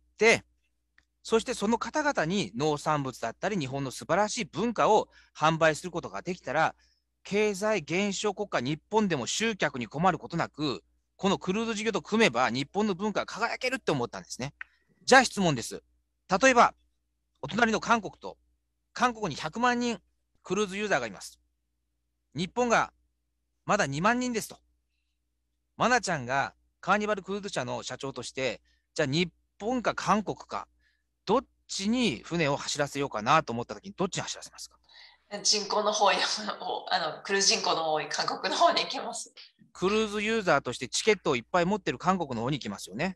そしてその方々に農産物だったり日本の素晴らしい文化を販売することができたら、経済減少国家日本でも集客に困ることなく、このクルーズ事業と組めば日本の文化が輝けるって思ったんですね。じゃあ質問です。例えば、お隣の韓国に100万人クルーズユーザーがいます。日本がまだ2万人ですと。マナちゃんがカーニバルクルーズ社の社長として、じゃあ日本か韓国か、どっちに船を走らせようかなと思ったときに、どっちに走らせますか？ 人口の方に、クルーズ人口の多い韓国の方に行きます。 クルーズユーザーとしてチケットをいっぱい持ってる韓国の方に行きますよね。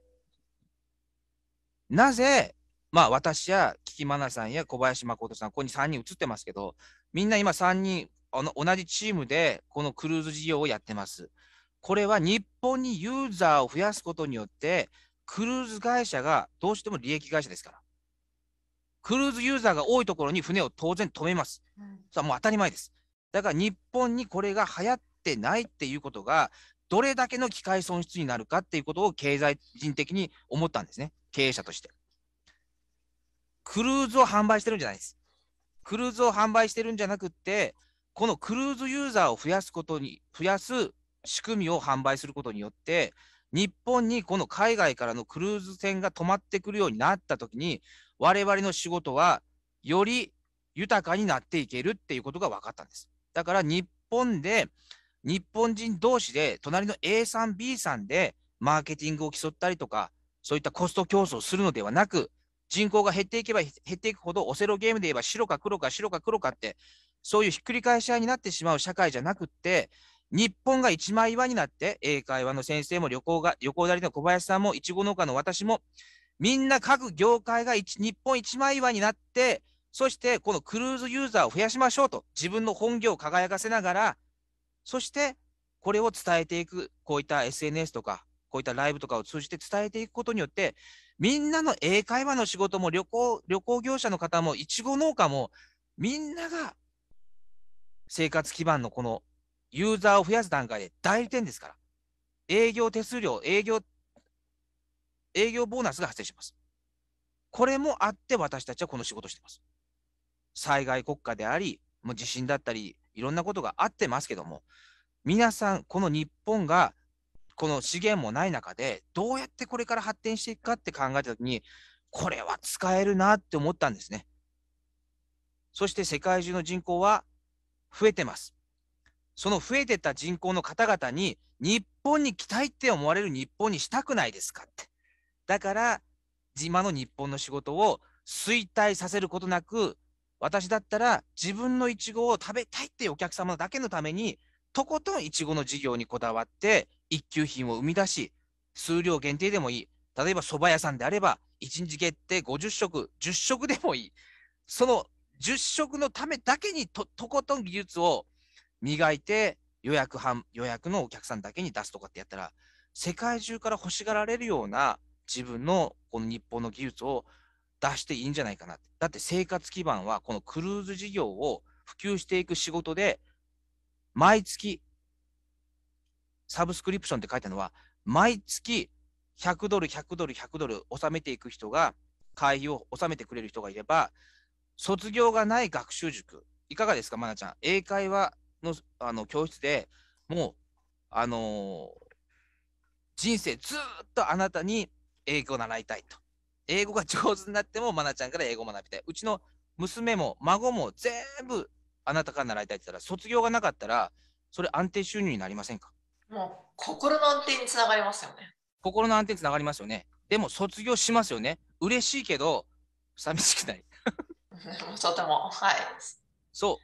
なぜ、私やキキマナさんや小林誠さん、ここに3人映ってますけど、みんな今3人、同じチームでこのクルーズ事業をやってます。これは日本にユーザーを増やすことによって、クルーズ会社がどうしても利益会社ですから。クルーズユーザーが多いところに船を当然止めます。それはもう当たり前です。だから日本にこれが流行ってないっていうことが、どれだけの機会損失になるかっていうことを経済人的に思ったんですね。経営者として。クルーズを販売してるんじゃないです。クルーズを販売してるんじゃなくって、このクルーズユーザーを増やす仕組みを販売することによって、日本にこの海外からのクルーズ船が止まってくるようになったときに、我々の仕事はより豊かになっていけるっていうことが分かったんです。だから日本人同士で隣の A さん B さんでマーケティングを競ったりとか、そういったコスト競争をするのではなく、人口が減っていけば減っていくほど、オセロゲームで言えば白か黒か白か黒かって、そういうひっくり返し合いになってしまう社会じゃなくって、日本が一枚岩になって、英会話の先生も旅行代理の小林さんもいちご農家の私も、みんな各業界が日本一枚岩になって、そしてこのクルーズユーザーを増やしましょうと、自分の本業を輝かせながら、そしてこれを伝えていく、こういった SNS とか、こういったライブとかを通じて伝えていくことによって、みんなの英会話の仕事も旅行業者の方もいちご農家もみんなが生活基盤のこのユーザーを増やす段階で代理店ですから、営業手数料、営業ボーナスが発生します。これもあって私たちはこの仕事をしています。災害国家であり、もう地震だったり、いろんなことがあってますけども、皆さん、この日本がこの資源もない中で、どうやってこれから発展していくかって考えたときに、これは使えるなって思ったんですね。そして世界中の人口は増えてます。その増えてった人口の方々に、日本に来たいって思われる日本にしたくないですかって。だから、今の日本の仕事を衰退させることなく、私だったら自分のイチゴを食べたいっていうお客様だけのために、とことんイチゴの事業にこだわって、一級品を生み出し、数量限定でもいい。例えば蕎麦屋さんであれば、1日限定50食、10食でもいい。その10食のためだけにとことん技術を磨いて、予約のお客さんだけに出すとかってやったら、世界中から欲しがられるような自分のこの日本の技術を出していいんじゃないかな。だって生活基盤はこのクルーズ事業を普及していく仕事で、毎月、サブスクリプションって書いてあるのは、毎月100ドル、100ドル、100ドル納めていく人が、会費を納めてくれる人がいれば、卒業がない学習塾、いかがですか、まなちゃん。英会話の教室でもう、人生ずっとあなたに英語を習いたいと。英語が上手になっても、まなちゃんから英語を学びたい。うちの娘も孫も全部あなたから習いたいって言ったら、卒業がなかったら、それ安定収入になりませんか？ もう心の安定につながりますよね。 心の安定につながりますよね。でも卒業しますよね。嬉しいけど、寂しくない。 とても、はい。 そう。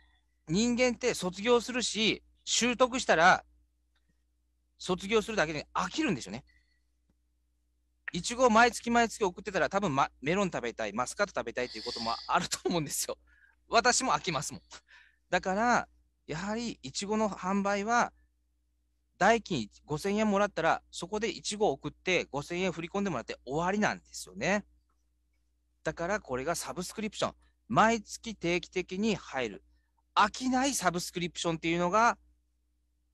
人間って卒業するし、習得したら、卒業するだけで飽きるんですよね。いちごを毎月毎月送ってたら、多分、メロン食べたい、マスカット食べたいということもあると思うんですよ。私も飽きますもん。だから、やはりいちごの販売は、代金5000円もらったら、そこでいちごを送って5000円振り込んでもらって終わりなんですよね。だからこれがサブスクリプション。毎月定期的に入る。飽きないサブスクリプションっていうのが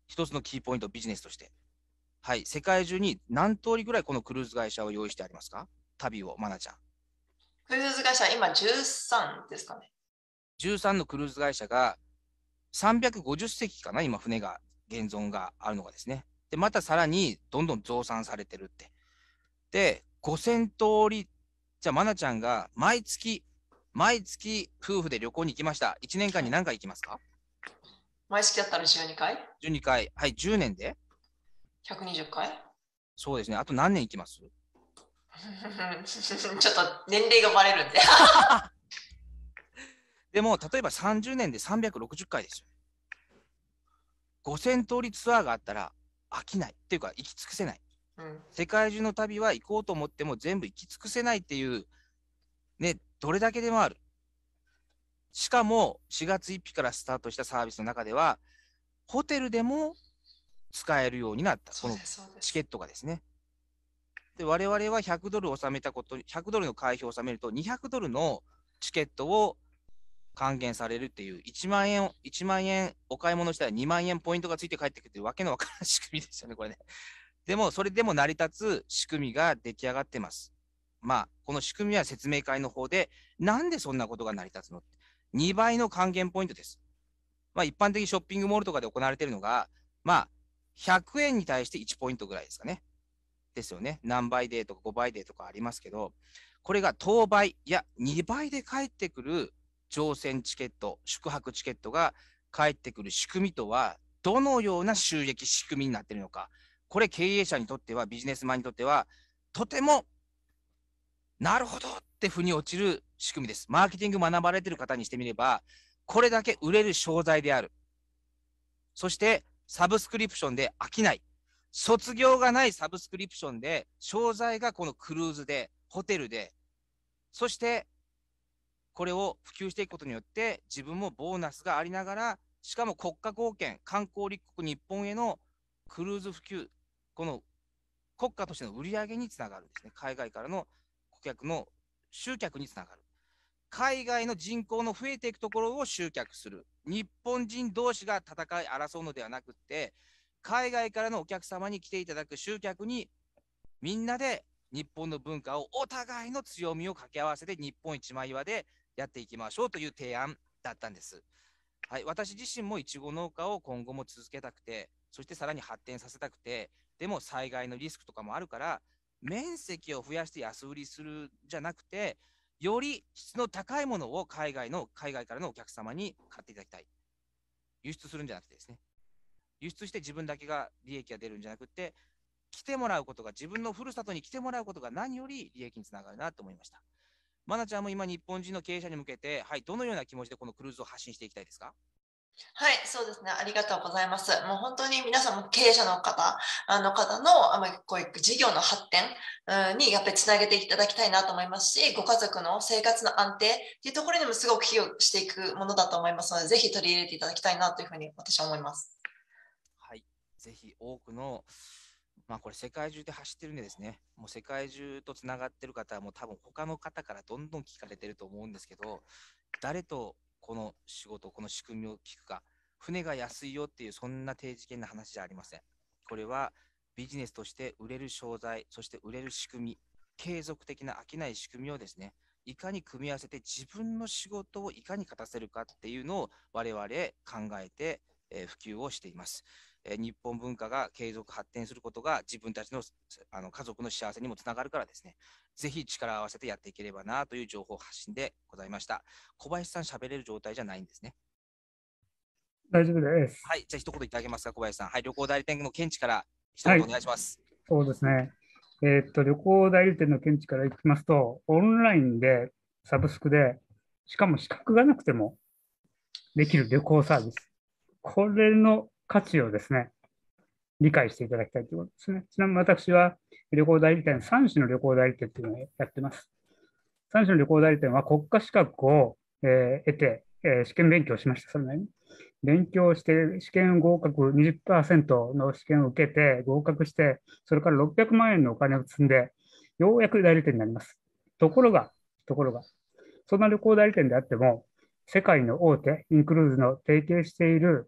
一つのキーポイント、ビジネスとして。はい、世界中に何通りぐらいこのクルーズ会社を用意してありますか？旅を、マナちゃん。 クルーズ会社、今13ですかね。 13のクルーズ会社が350隻かな、今、船が、現存があるのがですね。で、またさらにどんどん増産されてるって。で、5000通り、じゃあ、マナちゃんが毎月夫婦で旅行に行きました。1年間に何回行きますか？ 毎月だったら12回 ?12 回。はい、10年で 120回そうですね。あと何年行きます？ ちょっと年齢がバレるんで。 でも、例えば30年で360回ですよ。5000通りツアーがあったら飽きないっていうか行き尽くせない。世界中の旅は行こうと思っても全部行き尽くせないっていう、ね、どれだけでもある。しかも4月1日からスタートしたサービスの中では、ホテルでも使えるようになった、このチケットがですね。で、我々は100ドルを納めたことに、100ドルの会費を納めると200ドルのチケットを還元されるっていう、1万円お買い物したら2万円ポイントがついて帰ってくるっていうわけのわからない仕組みですよね、これね。でも、それでも成り立つ仕組みが出来上がってます。まあ、この仕組みは説明会の方で、なんでそんなことが成り立つの？ 2 倍の還元ポイントです。まあ、一般的にショッピングモールとかで行われているのが、まあ、100円に対して1ポイントぐらいですかね。ですよね。何倍でとか5倍でとかありますけど、これが当倍、いや、2倍で返ってくる乗船チケット、宿泊チケットが返ってくる仕組みとは、どのような収益仕組みになっているのか。これ経営者にとっては、ビジネスマンにとっては、とても、なるほどって腑に落ちる仕組みです。マーケティング学ばれている方にしてみれば、これだけ売れる商材である。そして、サブスクリプションで飽きない。卒業がないサブスクリプションで、商材がこのクルーズで、ホテルで、そして、これを普及していくことによって、自分もボーナスがありながら、しかも国家貢献、観光立国日本へのクルーズ普及、この国家としての売り上げにつながるんですね。海外からの顧客の集客につながる。海外の人口の増えていくところを集客する。日本人同士が戦い争うのではなくって、海外からのお客様に来ていただく集客に、みんなで日本の文化をお互いの強みを掛け合わせて日本一枚岩でやっていきましょうという提案だったんです。はい、私自身もいちご農家を今後も続けたくて、そしてさらに発展させたくて、でも災害のリスクとかもあるから、面積を増やして安売りするじゃなくて、より質の高いものを海外からのお客様に買っていただきたい。輸出するんじゃなくてですね。輸出して自分だけが利益が出るんじゃなくて、来てもらうことが、自分のふるさとに来てもらうことが何より利益につながるなと思いました。マナちゃんも今、日本人の経営者に向けて、はい、どのような気持ちでこのクルーズを発信していきたいですか？ はい、そうですね。ありがとうございます。もう本当に皆さんも経営者の方、こういう事業の発展にやっぱりつなげていただきたいなと思いますし、ご家族の生活の安定っていうところにもすごく寄与していくものだと思いますので、ぜひ取り入れていただきたいなというふうに私は思います。 はい、ぜひ多くの、これ世界中で走ってるんでですね、もう世界中とつながってる方はもう多分他の方からどんどん聞かれてると思うんですけど、誰とこの仕事、この仕組みを聞くか、船が安いよっていうそんな低次元な話じゃありません。これはビジネスとして売れる商材、そして売れる仕組み、継続的な飽きない仕組みをですね、いかに組み合わせて自分の仕事をいかに勝たせるかっていうのを我々考えて、普及をしています。日本文化が継続発展することが自分たちの、家族の幸せにもつながるからですね、ぜひ力を合わせてやっていければなという情報発信でございました。小林さん、喋れる状態じゃないんですね。 大丈夫です。 はい、じゃあ一言いただけますか、小林さん。はい、旅行代理店の見地から一言お願いします。 はい、そうですね。旅行代理店の見地からいきますと、オンラインでサブスクで、しかも資格がなくてもできる旅行サービス。これの価値をですね、理解していただきたいということですね。ちなみに私は旅行代理店、3種の旅行代理店というのをやってます。3種の旅行代理店は国家資格を、得て、試験勉強しました。それなりに勉強して、試験合格 20% の試験を受けて、合格して、それから600万円のお金を積んで、ようやく代理店になります。ところが、そんな旅行代理店であっても、世界の大手、インクルーズの提携している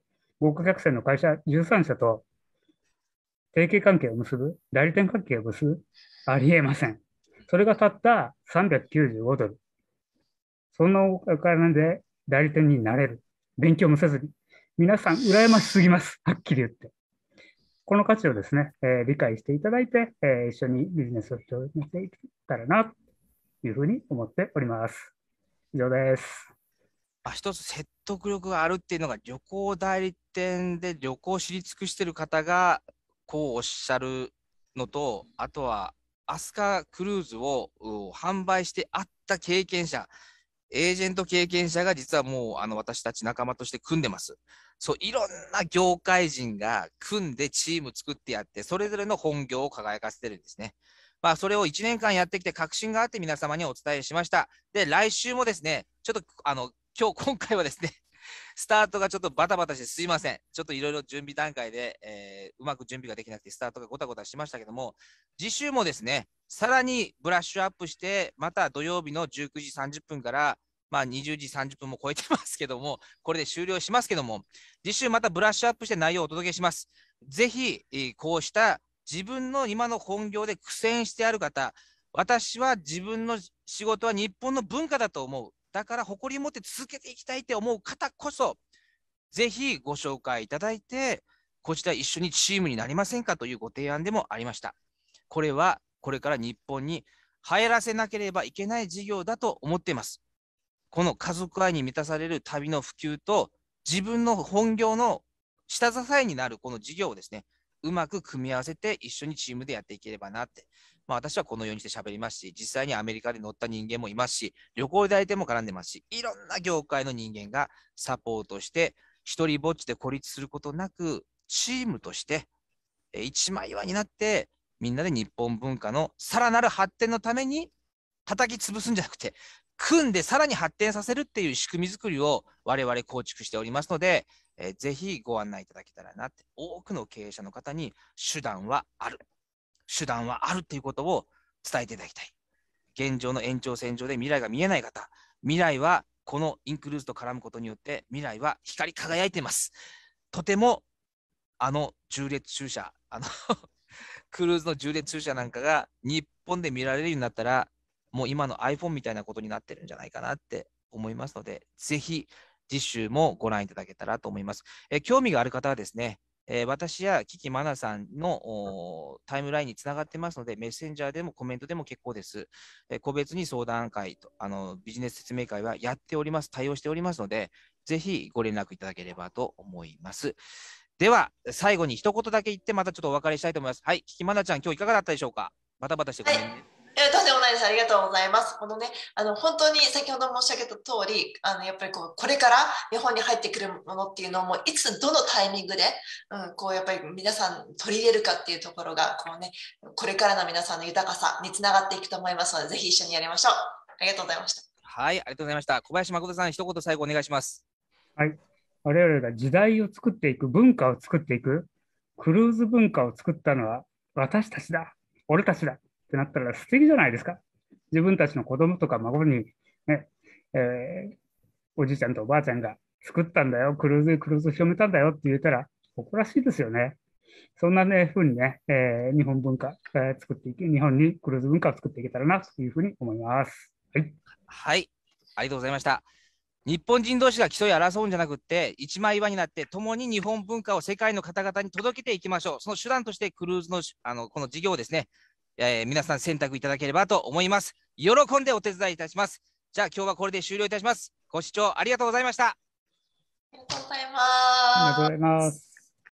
豪華客船の会社13社と提携関係を結ぶ、代理店関係を結ぶ、ありえません。それがたった395ドル。そのお金で代理店になれる。勉強もせずに。皆さん、羨ましすぎます。はっきり言って。この価値をですね、理解していただいて、一緒にビジネスを広げていけたらな、というふうに思っております。以上です。 一つ説得力があるっていうのが、旅行代理店で旅行を知り尽くしている方がこうおっしゃるのと、あとはアスカクルーズを販売してあった経験者、エージェント経験者が実はもう私たち仲間として組んでます。そう、いろんな業界人が組んでチーム作ってやって、それぞれの本業を輝かせてるんですね。それを1年間やってきて確信があって皆様にお伝えしました。で、来週もですね、ちょっと今回はですね、スタートがちょっとバタバタしてすいません。ちょっといろいろ準備段階で、うまく準備ができなくてスタートがごたごたしましたけども、次週もですね、さらにブラッシュアップして、また土曜日の19時30分から、20時30分も超えてますけども、これで終了しますけども、次週またブラッシュアップして内容をお届けします。ぜひ、こうした自分の今の本業で苦戦してある方、私は自分の仕事は日本の文化だと思う。だから誇りを持って続けていきたいって思う方こそ、ぜひご紹介いただいて、こちら一緒にチームになりませんかというご提案でもありました。これはこれから日本に流行らせなければいけない事業だと思っています。この家族愛に満たされる旅の普及と、自分の本業の下支えになるこの事業をですね、うまく組み合わせて一緒にチームでやっていければなって。私はこのようにして喋りますし、実際にアメリカで乗った人間もいますし、旅行代理店も絡んでますし、いろんな業界の人間がサポートして、一人ぼっちで孤立することなく、チームとして一枚岩になって、みんなで日本文化のさらなる発展のために叩き潰すんじゃなくて、組んでさらに発展させるっていう仕組み作りを我々構築しておりますので、ぜひご案内いただけたらなって、多くの経営者の方に手段はあるっていうことを伝えていただきたい。現状の延長線上で未来が見えない方、未来はこのインクルーズと絡むことによって未来は光り輝いています。とても縦列駐車、クルーズの縦列駐車なんかが日本で見られるようになったら、もう今の iPhone みたいなことになってるんじゃないかなって思いますので、ぜひ次週もご覧いただけたらと思います。興味がある方はですね、私やキキマナさんのタイムラインにつながってますので、メッセンジャーでもコメントでも結構です。個別に相談会とビジネス説明会はやっております、対応しておりますので、ぜひご連絡いただければと思います。では、最後に一言だけ言って、またちょっとお別れしたいと思います。はい、キキマナちゃん、今日いかがだったでしょうか。バタバタしてごめんね。 はい、とんでもないです。ありがとうございます。本当に先ほど申し上げた通り、やっぱりこれから日本に入ってくるものっていうのも、いつどのタイミングで、やっぱり皆さん取り入れるかっていうところが、これからの皆さんの豊かさにつながっていくと思いますので、ぜひ一緒にやりましょう。ありがとうございました。 はい、ありがとうございました。小林誠さん、一言最後お願いします。 はい。我々が時代を作っていく、文化を作っていく、クルーズ文化を作ったのは私たちだ、俺たちだってなったら素敵じゃないですか。自分たちの子供とか孫に、ね、おじいちゃんとおばあちゃんが作ったんだよ、クルーズ広めたんだよって言ったら誇らしいですよね。そんなね、ふうにね、日本文化、作っていき、日本にクルーズ文化を作っていけたらなというふうに思います。はい。 はい、ありがとうございました。日本人同士が競い争うんじゃなくって、一枚岩になって共に日本文化を世界の方々に届けていきましょう。その手段としてクルーズのこの事業をですね、皆さん選択いただければと思います。喜んでお手伝いいたします。じゃあ今日はこれで終了いたします。ご視聴ありがとうございました。 ありがとうございます。 ありがとうございます。